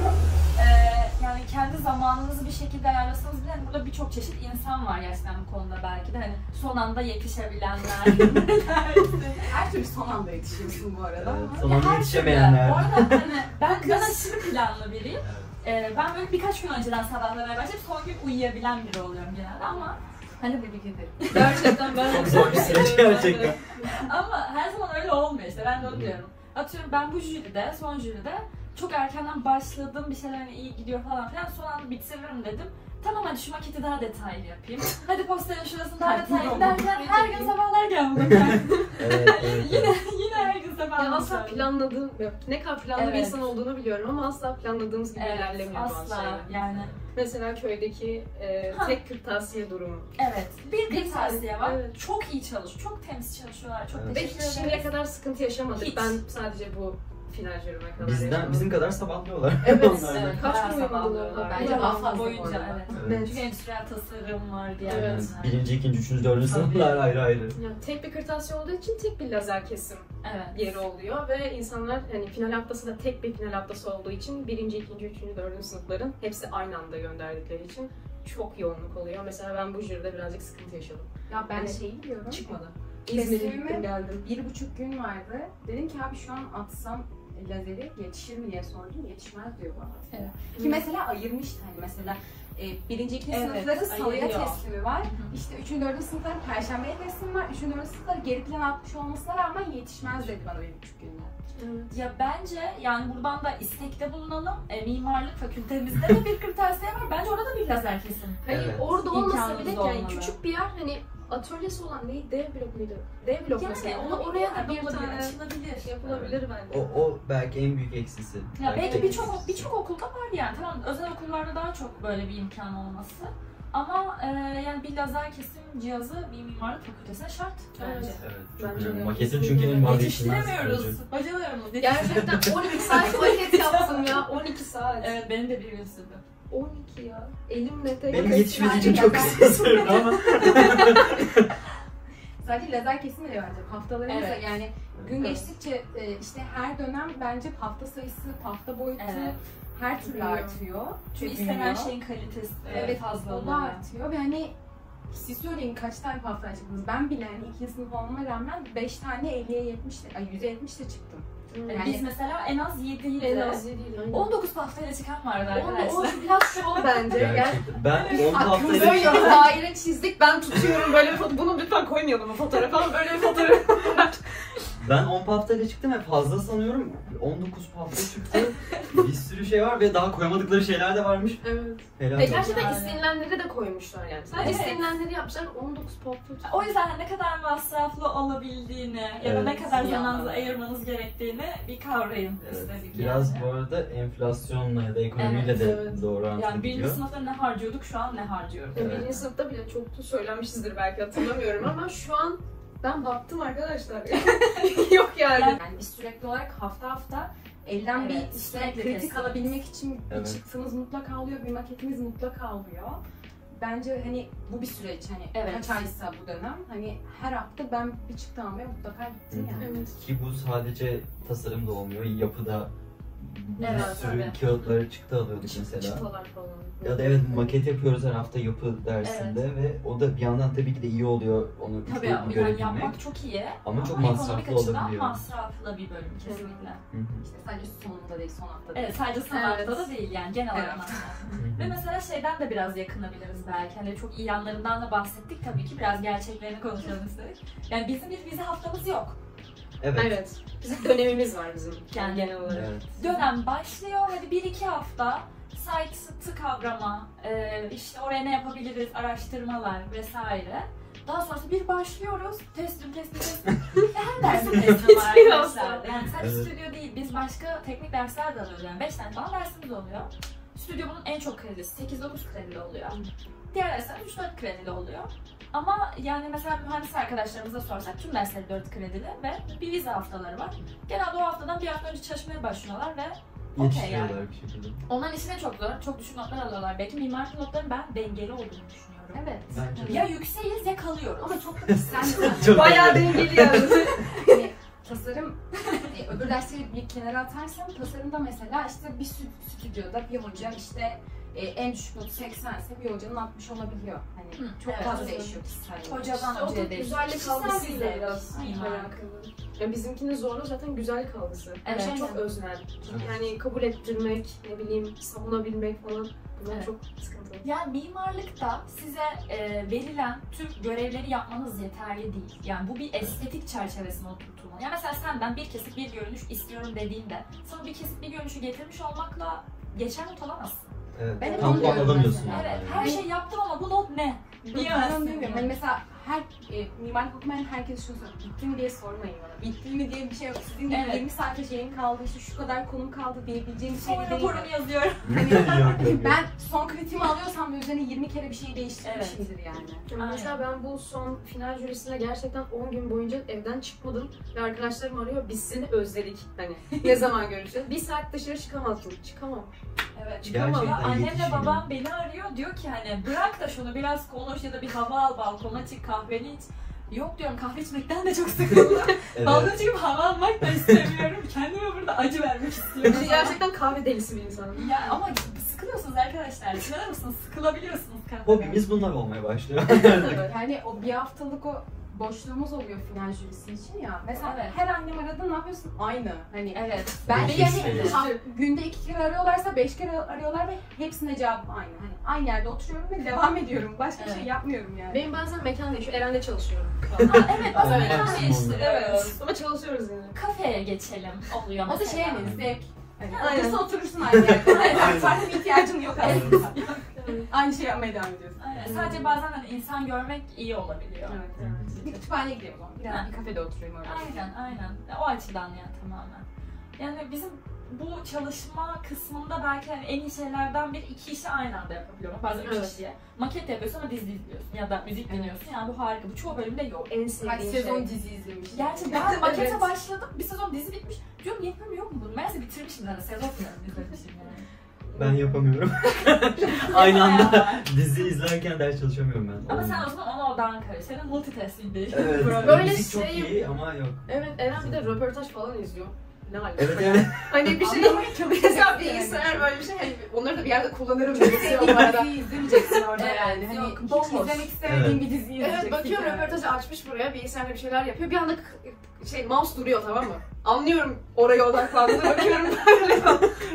[SPEAKER 1] Yani kendi zamanınızı bir şekilde ayarlasanız bile hani burada birçok çeşit insan var gerçekten bu konuda belki de hani son anda yetişebilenler.
[SPEAKER 4] Her türlü son anda yetişiyorsun bu arada.
[SPEAKER 2] Evet,
[SPEAKER 4] ama.
[SPEAKER 2] son
[SPEAKER 1] Ya
[SPEAKER 2] anda
[SPEAKER 1] her
[SPEAKER 2] yetişemeyenler.
[SPEAKER 1] türlü. Bu arada hani ben aşırı planlı biriyim. Ben böyle birkaç gün önceden sabahlamaya başlayıp son gün uyuyabilen biri oluyorum genelde ama hani
[SPEAKER 4] Tebrik ederim.
[SPEAKER 1] gerçekten ben
[SPEAKER 2] Çok zor bir süreç gerçekten.
[SPEAKER 1] Ama her zaman öyle olmuyor işte ben de onu diyorum. Atıyorum ben bu jüride, son jüride çok erkenden başladım bir şeyler hani iyi gidiyor falan filan son anda bitiririm dedim. tamam hadi şu maketi daha detaylı yapayım. Hadi posterin şurasını daha detaylı derken her gün sabahlar geldi. Yine her gün sabahlar.
[SPEAKER 3] Ya asla planladığım, ne kadar planlı bir
[SPEAKER 1] Evet.
[SPEAKER 3] insan olduğunu biliyorum ama asla planladığımız gibi ilerlemiyor bazı
[SPEAKER 1] asla
[SPEAKER 3] şeyler.
[SPEAKER 1] yani.
[SPEAKER 3] Mesela köydeki tek kırtasiye durumu.
[SPEAKER 1] Evet. Bir kırtasiye var.
[SPEAKER 3] Evet.
[SPEAKER 1] çok iyi çok temiz çalışıyorlar. Çok
[SPEAKER 2] Evet.
[SPEAKER 3] Ve
[SPEAKER 1] teşekkür
[SPEAKER 3] hiç şimdiye
[SPEAKER 1] ederiz.
[SPEAKER 3] kadar sıkıntı yaşamadık.
[SPEAKER 1] Hiç.
[SPEAKER 3] Ben sadece bu finallerime kadar yaşamadım.
[SPEAKER 2] Bizim kadar sabahlıyorlar.
[SPEAKER 3] Evet,
[SPEAKER 2] Onlar da.
[SPEAKER 3] evet. Kaç
[SPEAKER 1] Bayağı
[SPEAKER 3] gün uyumadılar?
[SPEAKER 1] sabahlıyorlar.
[SPEAKER 4] Bence
[SPEAKER 1] Bence
[SPEAKER 4] daha
[SPEAKER 1] hafta
[SPEAKER 4] fazla bu
[SPEAKER 1] boyunca
[SPEAKER 4] arada.
[SPEAKER 1] evet.
[SPEAKER 3] Evet.
[SPEAKER 1] Çünkü endüstriyel tasarım var diğer
[SPEAKER 3] Evet.
[SPEAKER 1] bölümler.
[SPEAKER 2] Birinci, ikinci, üçüncü, dördüncü sınıflar ayrı ayrı.
[SPEAKER 3] Yani tek bir kırtasiye olduğu için tek bir lazer kesim
[SPEAKER 1] Evet.
[SPEAKER 3] yeri oluyor ve insanlar hani final haftası da tek bir final haftası olduğu için birinci, ikinci, üçüncü, dördüncü sınıfların hepsi aynı anda gönderdikleri için çok yoğunluk oluyor. Mesela ben bu jüride birazcık sıkıntı yaşadım.
[SPEAKER 4] Ya ben
[SPEAKER 3] Evet.
[SPEAKER 4] şeyi biliyorum.
[SPEAKER 3] Çıkmadı. İzmir'e
[SPEAKER 4] Kesimi
[SPEAKER 3] gittim geldim.
[SPEAKER 4] 1,5 gün vardı. Dedim ki abi şu an atsam lazeri yetişir mi diye sordum. Yetişmez diyor bana.
[SPEAKER 1] Evet.
[SPEAKER 4] Ki mesela ayırmıştı hani mesela birinci, ikinci
[SPEAKER 1] Evet,
[SPEAKER 4] sınıfların salıya
[SPEAKER 1] ayırıyor.
[SPEAKER 4] teslimi var. İşte üçüncü, dördüncü sınıfların perşembeye teslimi var. Üçüncü, dördüncü sınıflar geri plan atmış olmasına rağmen yetişmez dedi bana 1,5 günde.
[SPEAKER 3] Evet.
[SPEAKER 1] Ya bence yani buradan da istekte bulunalım. Mimarlık fakültemizde de bir kırtasiye var. Bence orada da bir lazer kesim.
[SPEAKER 3] Hayır
[SPEAKER 2] Evet.
[SPEAKER 3] orada olmasa
[SPEAKER 1] İmkanımız
[SPEAKER 3] bile
[SPEAKER 1] da
[SPEAKER 3] yani
[SPEAKER 1] olmalı.
[SPEAKER 3] küçük bir yer hani atölyesi olan değil dev blok muydu? Dev blok
[SPEAKER 1] Yani
[SPEAKER 3] mesela.
[SPEAKER 1] onu
[SPEAKER 3] Oraya da bir
[SPEAKER 1] olabilir,
[SPEAKER 3] tane
[SPEAKER 1] açılabilir.
[SPEAKER 3] yapılabilir bence.
[SPEAKER 2] O belki en büyük eksisi.
[SPEAKER 1] Ya belki
[SPEAKER 2] tek eksisi.
[SPEAKER 1] birçok okulda var yani. Tamam özel okullarda daha çok böyle bir imkan olması. Ama yani bir lazer kesim cihazı bir mimarlık fakültesine şart bence.
[SPEAKER 2] Evet.
[SPEAKER 3] Bence
[SPEAKER 2] Çok
[SPEAKER 3] de.
[SPEAKER 2] Maketin çünkü en vazgeçilmez.
[SPEAKER 1] Yetiştiremiyoruz. Bacalıyoruz.
[SPEAKER 3] Gerçekten 12 saat maket yaptım ya. 12 saat.
[SPEAKER 1] Evet benim de bir gün sürdü.
[SPEAKER 3] 12 ya. Elimle tek
[SPEAKER 2] Benim
[SPEAKER 3] tek
[SPEAKER 2] yetişmediği için
[SPEAKER 3] sadece
[SPEAKER 2] çok kısa sürdü ama.
[SPEAKER 4] Sadece lazer kesimi de bence haftalarımız
[SPEAKER 1] Evet.
[SPEAKER 4] yani gün geçtikçe işte her dönem bence hafta sayısı, hafta boyutu
[SPEAKER 1] Evet.
[SPEAKER 4] her türlü
[SPEAKER 3] Büyüyor.
[SPEAKER 4] artıyor.
[SPEAKER 1] Çünkü
[SPEAKER 4] Büyüyor.
[SPEAKER 1] istenen şeyin kalitesi
[SPEAKER 4] Evet,
[SPEAKER 1] fazla
[SPEAKER 4] o da artıyor ve hani siz söyleyin kaç tane haftaya çıktınız? Ben bile hani 2. sınıf olmama rağmen 5 tane 50'ye 70 ay 100'e 70 de çıktım. Yani
[SPEAKER 1] Biz mesela en az 7 idi.
[SPEAKER 3] En az değil.
[SPEAKER 1] 19 haftayla çıkan vardı
[SPEAKER 3] O
[SPEAKER 1] arkadaşlar.
[SPEAKER 3] biraz şov bence.
[SPEAKER 2] Gerçekten. Ben 10 haftayla
[SPEAKER 3] Aklımıza
[SPEAKER 2] çıktım.
[SPEAKER 3] böyle daire çizdik. Ben tutuyorum böyle bunu lütfen koymayalım o fotoğrafa ama böyle bir fotoğraf.
[SPEAKER 2] Ben 10 haftayla çıktım ve fazla sanıyorum. 19 hafta çıktı. Bir sürü şey var ve daha koyamadıkları şeyler de varmış.
[SPEAKER 3] Evet.
[SPEAKER 2] Helal
[SPEAKER 3] Ve
[SPEAKER 2] olsun.
[SPEAKER 3] gerçekten
[SPEAKER 1] Yani.
[SPEAKER 3] istenilenleri de koymuşlar yani. Sadece
[SPEAKER 1] Evet.
[SPEAKER 3] istenilenleri yapmışlar 19 pop.
[SPEAKER 1] O yüzden ne kadar masraflı olabildiğini ya da ne
[SPEAKER 2] Evet.
[SPEAKER 1] kadar zamanınızı ayırmanız gerektiğini bir kavrayın
[SPEAKER 2] Evet.
[SPEAKER 1] istedik
[SPEAKER 2] Biraz
[SPEAKER 1] yani.
[SPEAKER 2] bu arada enflasyonla ya da ekonomiyle de
[SPEAKER 3] Evet.
[SPEAKER 2] doğru orantılı
[SPEAKER 1] Yani birinci
[SPEAKER 2] gidiyor.
[SPEAKER 1] sınıfta ne harcıyorduk şu an ne harcıyoruz.
[SPEAKER 2] Evet.
[SPEAKER 3] Birinci sınıfta bile çok söylenmişizdir belki hatırlamıyorum ama şu an ben baktım arkadaşlar. Yok yani.
[SPEAKER 4] Yani biz sürekli olarak hafta elden
[SPEAKER 1] Evet,
[SPEAKER 4] bir işte
[SPEAKER 1] sürekli
[SPEAKER 4] kritik
[SPEAKER 1] test
[SPEAKER 4] alabilmek için
[SPEAKER 2] Evet.
[SPEAKER 4] bir çıktığımız mutlaka oluyor, bir maketimiz mutlaka oluyor. Bence hani bu bir süreç hani
[SPEAKER 1] Evet.
[SPEAKER 4] kaç aysa bu dönem hani her hafta ben bir çıktı almaya mutlaka gittim
[SPEAKER 2] Hı hı.
[SPEAKER 4] yani.
[SPEAKER 3] Evet.
[SPEAKER 2] Ki bu sadece tasarımda olmuyor, yapıda bir
[SPEAKER 1] Evet,
[SPEAKER 2] sürü
[SPEAKER 1] tabii.
[SPEAKER 2] kağıtları çıktı alıyorduk mesela.
[SPEAKER 3] Çıtalar falan.
[SPEAKER 2] Ya da evet maket yapıyoruz her hafta yapı dersinde ve o da bir yandan tabii ki de iyi oluyor onu
[SPEAKER 1] Tabii
[SPEAKER 2] çok
[SPEAKER 1] yani
[SPEAKER 2] görebilmek.
[SPEAKER 1] yapmak çok iyi
[SPEAKER 2] Ama çok
[SPEAKER 1] ekonomik
[SPEAKER 2] masraflı
[SPEAKER 1] açıdan
[SPEAKER 2] olabiliyor.
[SPEAKER 1] masraflı bir bölüm kesinlikle.
[SPEAKER 2] Hı hı.
[SPEAKER 4] İşte sadece sonunda değil son hafta değil.
[SPEAKER 1] Evet sadece sanatta
[SPEAKER 3] Evet.
[SPEAKER 1] da değil yani genel olarak
[SPEAKER 4] Evet.
[SPEAKER 1] masraflı.
[SPEAKER 2] Hı
[SPEAKER 1] Ve
[SPEAKER 2] hı.
[SPEAKER 1] mesela şeyden de biraz yakınabiliriz belki. Hani çok iyi yanlarından da bahsettik tabii ki. Biraz gerçeklerini konuşalım istedik. Yani bizim bir vize haftamız yok.
[SPEAKER 2] Evet.
[SPEAKER 3] Evet. Bizim dönemimiz var bizim
[SPEAKER 1] Yani
[SPEAKER 3] genel olarak.
[SPEAKER 2] Evet.
[SPEAKER 1] Dönem başlıyor. Hadi 1-2 hafta site kavrama, işte oraya ne yapabiliriz, araştırmalar vesaire. Daha sonrası bir başlıyoruz. Teslim. Her dersin teslim var
[SPEAKER 3] Bir
[SPEAKER 1] arkadaşlar.
[SPEAKER 3] hafta.
[SPEAKER 1] Yani sadece
[SPEAKER 2] Evet.
[SPEAKER 1] stüdyo değil. Biz başka teknik dersler de alıyoruz. Yani 5 tane falan dersimiz oluyor. Stüdyo bunun en çok kredisi. 8-9 kredili oluyor. Diğer dersler 3-4 kredili oluyor. Ama yani mesela mühendis arkadaşlarımıza sorsak tüm dersleri 4 kredili ve bir vize haftaları var. Genelde o haftadan bir hafta önce çalışmaya başlıyorlar ve okey
[SPEAKER 2] Yetiştiriyorlar
[SPEAKER 1] yani.
[SPEAKER 2] bir şekilde.
[SPEAKER 1] Onların işine çok zor, çok düşük notlar alıyorlar. Belki mimarlık notların ben dengeli olduğunu düşünüyorum.
[SPEAKER 4] Evet.
[SPEAKER 2] Bence de.
[SPEAKER 1] Ya yükseğiz ya kalıyoruz.
[SPEAKER 4] Ama çok da sen
[SPEAKER 2] Çok
[SPEAKER 3] Bayağı
[SPEAKER 2] iyi.
[SPEAKER 3] dengeli yani.
[SPEAKER 4] hani tasarım öbür dersleri bir kenara atarsam tasarımda mesela işte bir stüdyoda bir hoca işte en düşük notu 80 ise bir hocanın 60 olabiliyor. Hani çok
[SPEAKER 1] evet,
[SPEAKER 4] fazla
[SPEAKER 1] evet.
[SPEAKER 4] değişiyor kişisel.
[SPEAKER 1] Hocadan
[SPEAKER 3] O da
[SPEAKER 1] hocaya değişiyor.
[SPEAKER 3] güzellik
[SPEAKER 1] Kişisel
[SPEAKER 3] algısıyla
[SPEAKER 1] zevk.
[SPEAKER 3] biraz
[SPEAKER 1] Aynen.
[SPEAKER 3] alakalı. Ya bizimkinin zorluğu zaten güzellik algısı. Her
[SPEAKER 1] Evet.
[SPEAKER 3] şey çok öznel. Yani kabul ettirmek, ne bileyim savunabilmek falan bunlar
[SPEAKER 1] Evet.
[SPEAKER 3] çok sıkıntılı.
[SPEAKER 1] Yani mimarlıkta size verilen tüm görevleri yapmanız yeterli değil. Yani bu bir estetik çerçevesine oturtulmalı. Yani mesela senden bir kesit bir görünüş istiyorum dediğinde sana bir kesit bir görünüşü getirmiş olmakla geçer not alamazsın.
[SPEAKER 2] Evet.
[SPEAKER 4] Ben
[SPEAKER 2] Tam
[SPEAKER 4] bilmiyorum
[SPEAKER 2] anlamıyorsun
[SPEAKER 4] mesela.
[SPEAKER 2] yani.
[SPEAKER 1] Evet, her şey yaptım ama bu not ne?
[SPEAKER 4] Ben
[SPEAKER 1] Diyemezsin.
[SPEAKER 4] bilmiyorum. Hani mesela mimarlık okumayan herkes şunu soruyor. Bitti mi diye sormayın bana. Bitti mi diye bir şey yok. Sizin gibi
[SPEAKER 1] Evet.
[SPEAKER 4] 20 sayfa şeyin kaldı, işte şu kadar konum kaldı diyebileceğim bir şey
[SPEAKER 1] Sonra
[SPEAKER 4] değil.
[SPEAKER 1] raporumu yazıyorum.
[SPEAKER 4] Ben son kritiğimi alıyorsam da üzerine 20 kere bir şey değiştirmişimdir yani.
[SPEAKER 3] Ama mesela ben bu son final jürisine gerçekten 10 gün boyunca evden çıkmadım ve arkadaşlarım arıyor, biz seni özledik, hani ne zaman görüşeceğiz? Bir saat dışarı çıkamazsın, çıkamam.
[SPEAKER 1] Evet.
[SPEAKER 2] Gerçekten
[SPEAKER 1] Ama annemle
[SPEAKER 2] yetişmiyor.
[SPEAKER 1] babam beni arıyor, diyor ki hani bırak da şunu biraz konuş ya da bir hava al, balkona çık, kahveni iç. Yok diyorum, kahve içmekten de çok sıkıldım. Balkona çıkıp hava almak da istemiyorum. Kendime burada acı vermek istiyorum.
[SPEAKER 3] Ben gerçekten kahve delisi bir insanım.
[SPEAKER 1] Ya ama sıkılıyorsunuz arkadaşlar. İnanır mısınız? Sıkılabiliyorsunuz kahveden.
[SPEAKER 2] Hobimiz bunlar olmaya başlıyor.
[SPEAKER 4] Yani o bir haftalık o boşluğumuz oluyor final jürisi için ya. Mesela
[SPEAKER 1] Evet.
[SPEAKER 4] her annem aradı, ne yapıyorsun? Aynı. Hani
[SPEAKER 1] Evet.
[SPEAKER 4] ben de
[SPEAKER 2] Kesinlikle.
[SPEAKER 4] yani günde 2 kere arıyorlarsa 5 kere arıyorlar ve hepsine cevabım aynı. Hani aynı yerde oturuyorum ve devam ediyorum. Başka bir şey
[SPEAKER 1] Evet.
[SPEAKER 4] yapmıyorum yani.
[SPEAKER 3] Benim bazen mekan değişiyor, Eren'de çalışıyorum.
[SPEAKER 1] Evet,
[SPEAKER 2] Aynen.
[SPEAKER 1] öyle değiştiriyoruz.
[SPEAKER 3] Ama çalışıyoruz yine.
[SPEAKER 1] Kafeye geçelim oluyor
[SPEAKER 4] O da
[SPEAKER 1] mesela.
[SPEAKER 4] şey yani zevk. Hani
[SPEAKER 3] Aynen.
[SPEAKER 4] otursa oturursun aynı yerde. Aynen. Farklı bir ihtiyacın yok aslında. Aynı şey yapmaya devam ediyorsun.
[SPEAKER 1] Aynen. Sadece bazen hani insan görmek iyi olabiliyor.
[SPEAKER 4] Bir kütüphaneye gidiyorum o zaman. Biraz bir kafede oturayım öyle.
[SPEAKER 1] Aynen. O açıdan ya tamamen. Yani bizim bu çalışma kısmında belki hani en iyi şeylerden biri 2 işi aynı anda yapabiliyorum. Bazen 3
[SPEAKER 3] Evet.
[SPEAKER 1] işi. Maket yapıyorsun ama dizi izliyorsun ya da müzik dinliyorsun. Yani bu harika. Bu çoğu bölümde yok.
[SPEAKER 3] En
[SPEAKER 4] Kaç
[SPEAKER 3] sevdiğim
[SPEAKER 4] sezon
[SPEAKER 3] şey.
[SPEAKER 4] dizi izlemiş.
[SPEAKER 1] Gerçi ben makete
[SPEAKER 3] Evet.
[SPEAKER 1] başladım. Bir sezon dizi bitmiş. Diyorum yapmam yok mu bunu? Meğerse bitirmişim zaten. Sezon finali izlemişim yani.
[SPEAKER 2] Ben yapamıyorum. Aynı anda
[SPEAKER 1] Ya.
[SPEAKER 2] dizi izlerken ders çalışamıyorum ben.
[SPEAKER 1] Ama sen o zaman ona odan karış. Senin multitasking değil.
[SPEAKER 2] Evet.
[SPEAKER 3] Böyle
[SPEAKER 2] Müzik çok
[SPEAKER 3] şey-
[SPEAKER 2] iyi ama yok.
[SPEAKER 3] Evet, Eren bir de röportaj falan izliyor. Ne alaka?
[SPEAKER 2] Evet yani.
[SPEAKER 3] Hani bir şey, mesela bilgisayar böyle bir şey, hani onları da bir yerde kullanırım diye
[SPEAKER 4] Sevdiğin
[SPEAKER 3] düşünüyorum bu arada.
[SPEAKER 4] diziyi izlemeyeceksin orada
[SPEAKER 1] Evet,
[SPEAKER 4] yani. Hani
[SPEAKER 1] yok,
[SPEAKER 4] hiç
[SPEAKER 1] bomboş.
[SPEAKER 4] izlemek istemediğin
[SPEAKER 2] Evet.
[SPEAKER 4] bir diziyi izleyeceksin.
[SPEAKER 3] Evet, bakıyorum
[SPEAKER 4] yani.
[SPEAKER 3] röportajı açmış buraya, bilgisayarda bir şeyler yapıyor. Bir anda mouse duruyor, tamam mı? Anlıyorum oraya odaklandığını, bakıyorum böyle.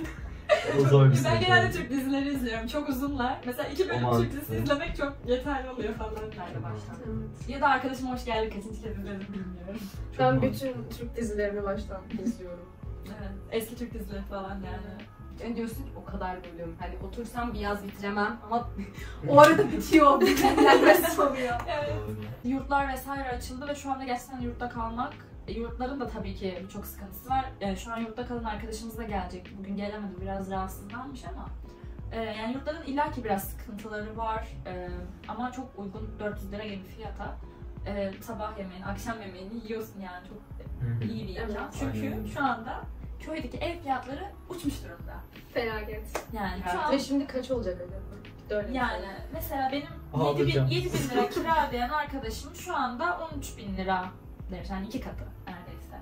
[SPEAKER 2] O zor bir
[SPEAKER 1] Ben
[SPEAKER 2] şey.
[SPEAKER 1] genelde Türk dizileri izliyorum. Çok uzunlar. Mesela 2 bölüm
[SPEAKER 2] Aman.
[SPEAKER 1] Türk dizisi izlemek çok yeterli oluyor falan. Nerede baştan? Ya da arkadaşım hoş geldi kaçıncı kez izledim bilmiyorum.
[SPEAKER 2] Çok
[SPEAKER 3] Ben
[SPEAKER 2] mantıklı.
[SPEAKER 3] bütün Türk dizilerini baştan izliyorum.
[SPEAKER 1] Evet. Eski Türk dizileri falan yani.
[SPEAKER 4] Yani diyorsun ki o kadar bölüm. Hani otursam bir yaz bitiremem ama o arada bitiyor. Bitmesi oluyor.
[SPEAKER 1] Evet.
[SPEAKER 2] Doğru.
[SPEAKER 1] Yurtlar vesaire açıldı ve şu anda gerçekten yurtta kalmak, yurtların da tabii ki birçok sıkıntısı var. Şu an yurtta kalan arkadaşımız da gelecek. Bugün gelemedi, biraz rahatsızlanmış ama yani yurtların illaki biraz sıkıntıları var ama çok uygun 400 lira gibi bir fiyata sabah yemeğini, akşam yemeğini yiyorsun yani çok iyi bir imkan.
[SPEAKER 3] Evet.
[SPEAKER 1] Çünkü
[SPEAKER 2] Aynen.
[SPEAKER 1] şu anda köydeki ev fiyatları uçmuş durumda.
[SPEAKER 3] Felaket.
[SPEAKER 1] Yani
[SPEAKER 4] Evet.
[SPEAKER 1] şu an
[SPEAKER 3] Ve şimdi kaç olacak acaba? Öyle bir
[SPEAKER 1] yani
[SPEAKER 3] şey.
[SPEAKER 1] mesela benim
[SPEAKER 2] Ağlayacağım.
[SPEAKER 1] 7 bin lira kira ödeyen arkadaşım şu anda 13 bin lira demiş. Yani 2 katı neredeyse.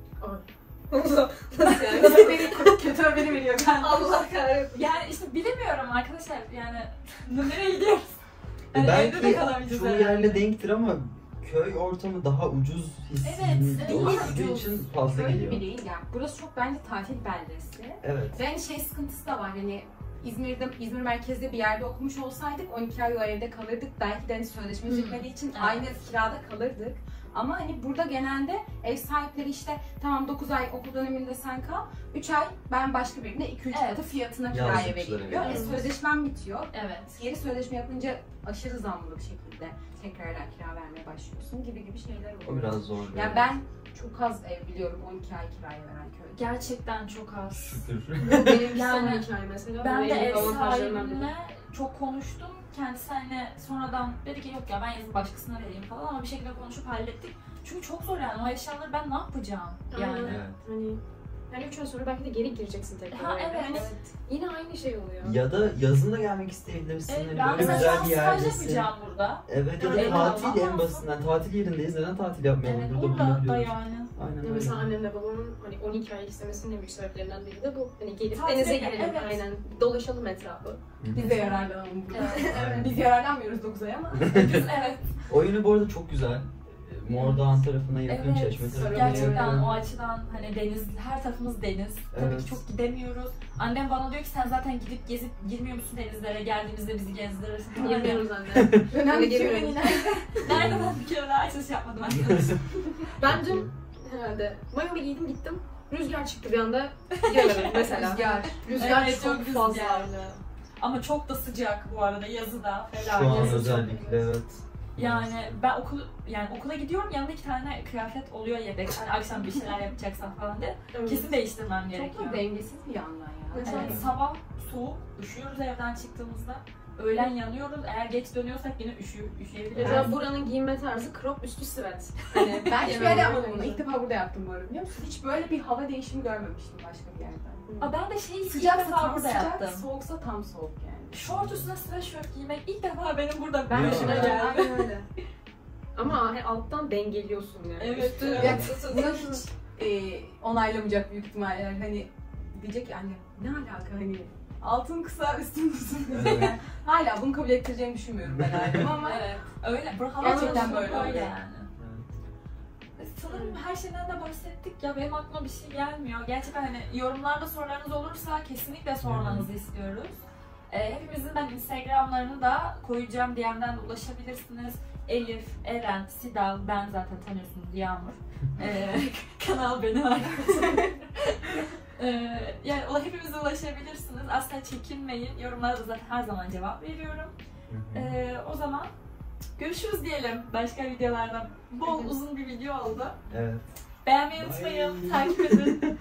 [SPEAKER 3] Nasıl yani?
[SPEAKER 4] Kötü haberi veriyor.
[SPEAKER 3] Allah kahretsin.
[SPEAKER 1] Yani işte bilemiyorum arkadaşlar yani nereye gidiyoruz? Yani evde de
[SPEAKER 2] Belki
[SPEAKER 1] kalamayacağız
[SPEAKER 2] çoğu
[SPEAKER 1] herhalde.
[SPEAKER 2] yerle denktir ama köy ortamı daha ucuz
[SPEAKER 1] Evet,
[SPEAKER 2] olduğu
[SPEAKER 4] ucuz.
[SPEAKER 2] için fazla
[SPEAKER 4] Öyle
[SPEAKER 2] geliyor.
[SPEAKER 4] gibi değil yani. Burası çok bence tatil beldesi.
[SPEAKER 2] Evet.
[SPEAKER 4] Ve hani şey sıkıntısı da var hani İzmir merkezde bir yerde okumuş olsaydık 12 ay o evde kalırdık. Belki de hani sözleşme bitmediği için
[SPEAKER 1] Evet.
[SPEAKER 4] aynı kirada kalırdık. Ama hani burada genelde ev sahipleri işte tamam 9 ay okul döneminde sen kal, 3 ay ben başka birine 2-3
[SPEAKER 1] Evet.
[SPEAKER 4] katı fiyatına
[SPEAKER 2] Yaz
[SPEAKER 4] kiraya
[SPEAKER 2] yurtçuları
[SPEAKER 4] veriliyor.
[SPEAKER 2] veriyor.
[SPEAKER 4] Sözleşmem bitiyor.
[SPEAKER 1] Evet.
[SPEAKER 4] Yeni sözleşme yapınca aşırı zamlı bir şekilde tekrardan kira vermeye başlıyorsun gibi şeyler oluyor.
[SPEAKER 2] O biraz zor.
[SPEAKER 4] Yani ben çok az ev biliyorum 12 ay kiraya veren köyde.
[SPEAKER 1] Gerçekten çok az.
[SPEAKER 2] Şükür.
[SPEAKER 3] Bu benim
[SPEAKER 1] Yani
[SPEAKER 3] son hikayem mesela.
[SPEAKER 1] Ben
[SPEAKER 3] Bu
[SPEAKER 1] de
[SPEAKER 3] benim
[SPEAKER 1] ev
[SPEAKER 3] avantajlarımdan biri.
[SPEAKER 1] sahibine çok konuştum. Kendisi hani sonradan dedi ki yok ya ben yazın başkasına vereyim falan ama bir şekilde konuşup hallettik. Çünkü çok zor yani o eşyaları ben ne yapacağım yani.
[SPEAKER 3] Aynen.
[SPEAKER 2] Evet.
[SPEAKER 3] Hani 3 ay sonra belki de geri gireceksin tekrar.
[SPEAKER 1] Ha,
[SPEAKER 3] o eve.
[SPEAKER 1] evet.
[SPEAKER 3] Hani yine aynı şey oluyor.
[SPEAKER 2] Ya da yazın da gelmek isteyebilirsin.
[SPEAKER 1] Evet,
[SPEAKER 2] Hani
[SPEAKER 1] ben
[SPEAKER 2] böyle
[SPEAKER 1] mesela şu an
[SPEAKER 2] güzel bir
[SPEAKER 1] staj
[SPEAKER 2] yerdesin.
[SPEAKER 1] yapacağım burada.
[SPEAKER 2] Evet ya da
[SPEAKER 1] Evet,
[SPEAKER 2] tatil en
[SPEAKER 1] ama-
[SPEAKER 2] basitinden. Tatil yerindeyiz. Neden tatil yapmayalım?
[SPEAKER 1] Evet
[SPEAKER 2] Burada
[SPEAKER 1] burada da
[SPEAKER 2] bulunabiliyoruz.
[SPEAKER 1] yani.
[SPEAKER 2] Aynen
[SPEAKER 3] Ya
[SPEAKER 2] öyle.
[SPEAKER 3] mesela annemle babamın hani 12 ay istemesinin en büyük sebeplerinden biri de bu. Hani gelip
[SPEAKER 1] Tatile
[SPEAKER 3] denize
[SPEAKER 1] gel-
[SPEAKER 3] girelim,
[SPEAKER 1] evet.
[SPEAKER 3] aynen dolaşalım etrafı.
[SPEAKER 2] Hı.
[SPEAKER 4] Biz de yararlanalım burada.
[SPEAKER 2] Aynen.
[SPEAKER 4] Biz yararlanmıyoruz 9 ay ama.
[SPEAKER 1] Biz evet.
[SPEAKER 2] Oyunu bu arada çok güzel. Mordoğan tarafına yakın,
[SPEAKER 1] Evet,
[SPEAKER 2] Çeşme tarafına
[SPEAKER 1] gerçekten
[SPEAKER 2] yakın.
[SPEAKER 1] o açıdan hani deniz, her tarafımız deniz. Tabii
[SPEAKER 2] Evet.
[SPEAKER 1] ki çok gidemiyoruz. Annem bana diyor ki sen zaten gidip gezip girmiyor musun denizlere? Geldiğimizde bizi gezdirirsin.
[SPEAKER 3] Girmiyoruz anne.
[SPEAKER 4] Önemli
[SPEAKER 3] Öyle
[SPEAKER 4] bir
[SPEAKER 3] girmiyoruz.
[SPEAKER 1] Nerede ben bir kere daha açılış yapmadım arkadaşlar.
[SPEAKER 3] Ben dün herhalde mayomu giydim gittim. Rüzgar çıktı bir anda. Giremedim mesela.
[SPEAKER 4] Rüzgar.
[SPEAKER 3] Rüzgar
[SPEAKER 1] Evet,
[SPEAKER 3] çok
[SPEAKER 1] çok
[SPEAKER 3] fazla.
[SPEAKER 1] rüzgarlı. Ama çok da sıcak bu arada yazıda falan.
[SPEAKER 6] Şu an
[SPEAKER 1] Yazın çok
[SPEAKER 6] özellikle evet.
[SPEAKER 1] Yani ben okula gidiyorum, yanımda 2 tane kıyafet oluyor yedek. Hani akşam bir şeyler yapacaksan falan diye. Kesin değiştirmem gerekiyor.
[SPEAKER 4] Çok da dengesiz bir yandan ya.
[SPEAKER 3] Evet.
[SPEAKER 1] Evet, sabah soğuk, üşüyoruz evden çıktığımızda. Öğlen yanıyoruz. Eğer geç dönüyorsak yine üşüyebiliriz.
[SPEAKER 3] Mesela buranın giyinme tarzı crop üstü sweat. Hani
[SPEAKER 4] Ben hiç böyle yapmadım bunu. İlk defa burada yaptım bu arada, biliyor musun? Hiç böyle bir hava değişimi görmemiştim başka bir yerden.
[SPEAKER 1] Aa, ben de ilk
[SPEAKER 4] Sıcaksa
[SPEAKER 1] defa
[SPEAKER 4] tam
[SPEAKER 1] burada
[SPEAKER 4] sıcak,
[SPEAKER 1] yaptım.
[SPEAKER 4] soğuksa tam soğuk yani.
[SPEAKER 1] Şort üstüne sweatshirt giymek ilk defa benim burada
[SPEAKER 4] Ben de
[SPEAKER 6] Ya.
[SPEAKER 4] şuna geldim. Aynen öyle.
[SPEAKER 3] Ama hani alttan dengeliyorsun yani.
[SPEAKER 1] Evet,
[SPEAKER 3] Üstü
[SPEAKER 1] evet.
[SPEAKER 4] Ya, bunu hiç onaylamayacak büyük ihtimalle. Yani diyecek ki anne ne alaka hani altın kısa üstün uzun.
[SPEAKER 6] Evet.
[SPEAKER 4] Yani hala bunu kabul ettireceğini düşünmüyorum ben ailem ama
[SPEAKER 1] Evet, öyle. Hava
[SPEAKER 4] Gerçekten
[SPEAKER 1] soğuk
[SPEAKER 4] böyle oluyor.
[SPEAKER 1] yani. Sanırım her şeyden de bahsettik ya, benim aklıma bir şey gelmiyor. Gerçekten hani yorumlarda sorularınız olursa kesinlikle sormanızı istiyoruz. Hepimizin ben Instagram'larını da koyacağım, DM'den de ulaşabilirsiniz. Elif, Eren, Sidal, ben zaten tanıyorsunuz, Yağmur. Kanal benim arkadaşım. Yani hepimize ulaşabilirsiniz. Asla çekinmeyin. Yorumlara da zaten her zaman cevap veriyorum. O zaman görüşürüz diyelim başka videolardan. Bol uzun bir video oldu.
[SPEAKER 6] Evet.
[SPEAKER 1] Beğenmeyi unutmayın, takip edin.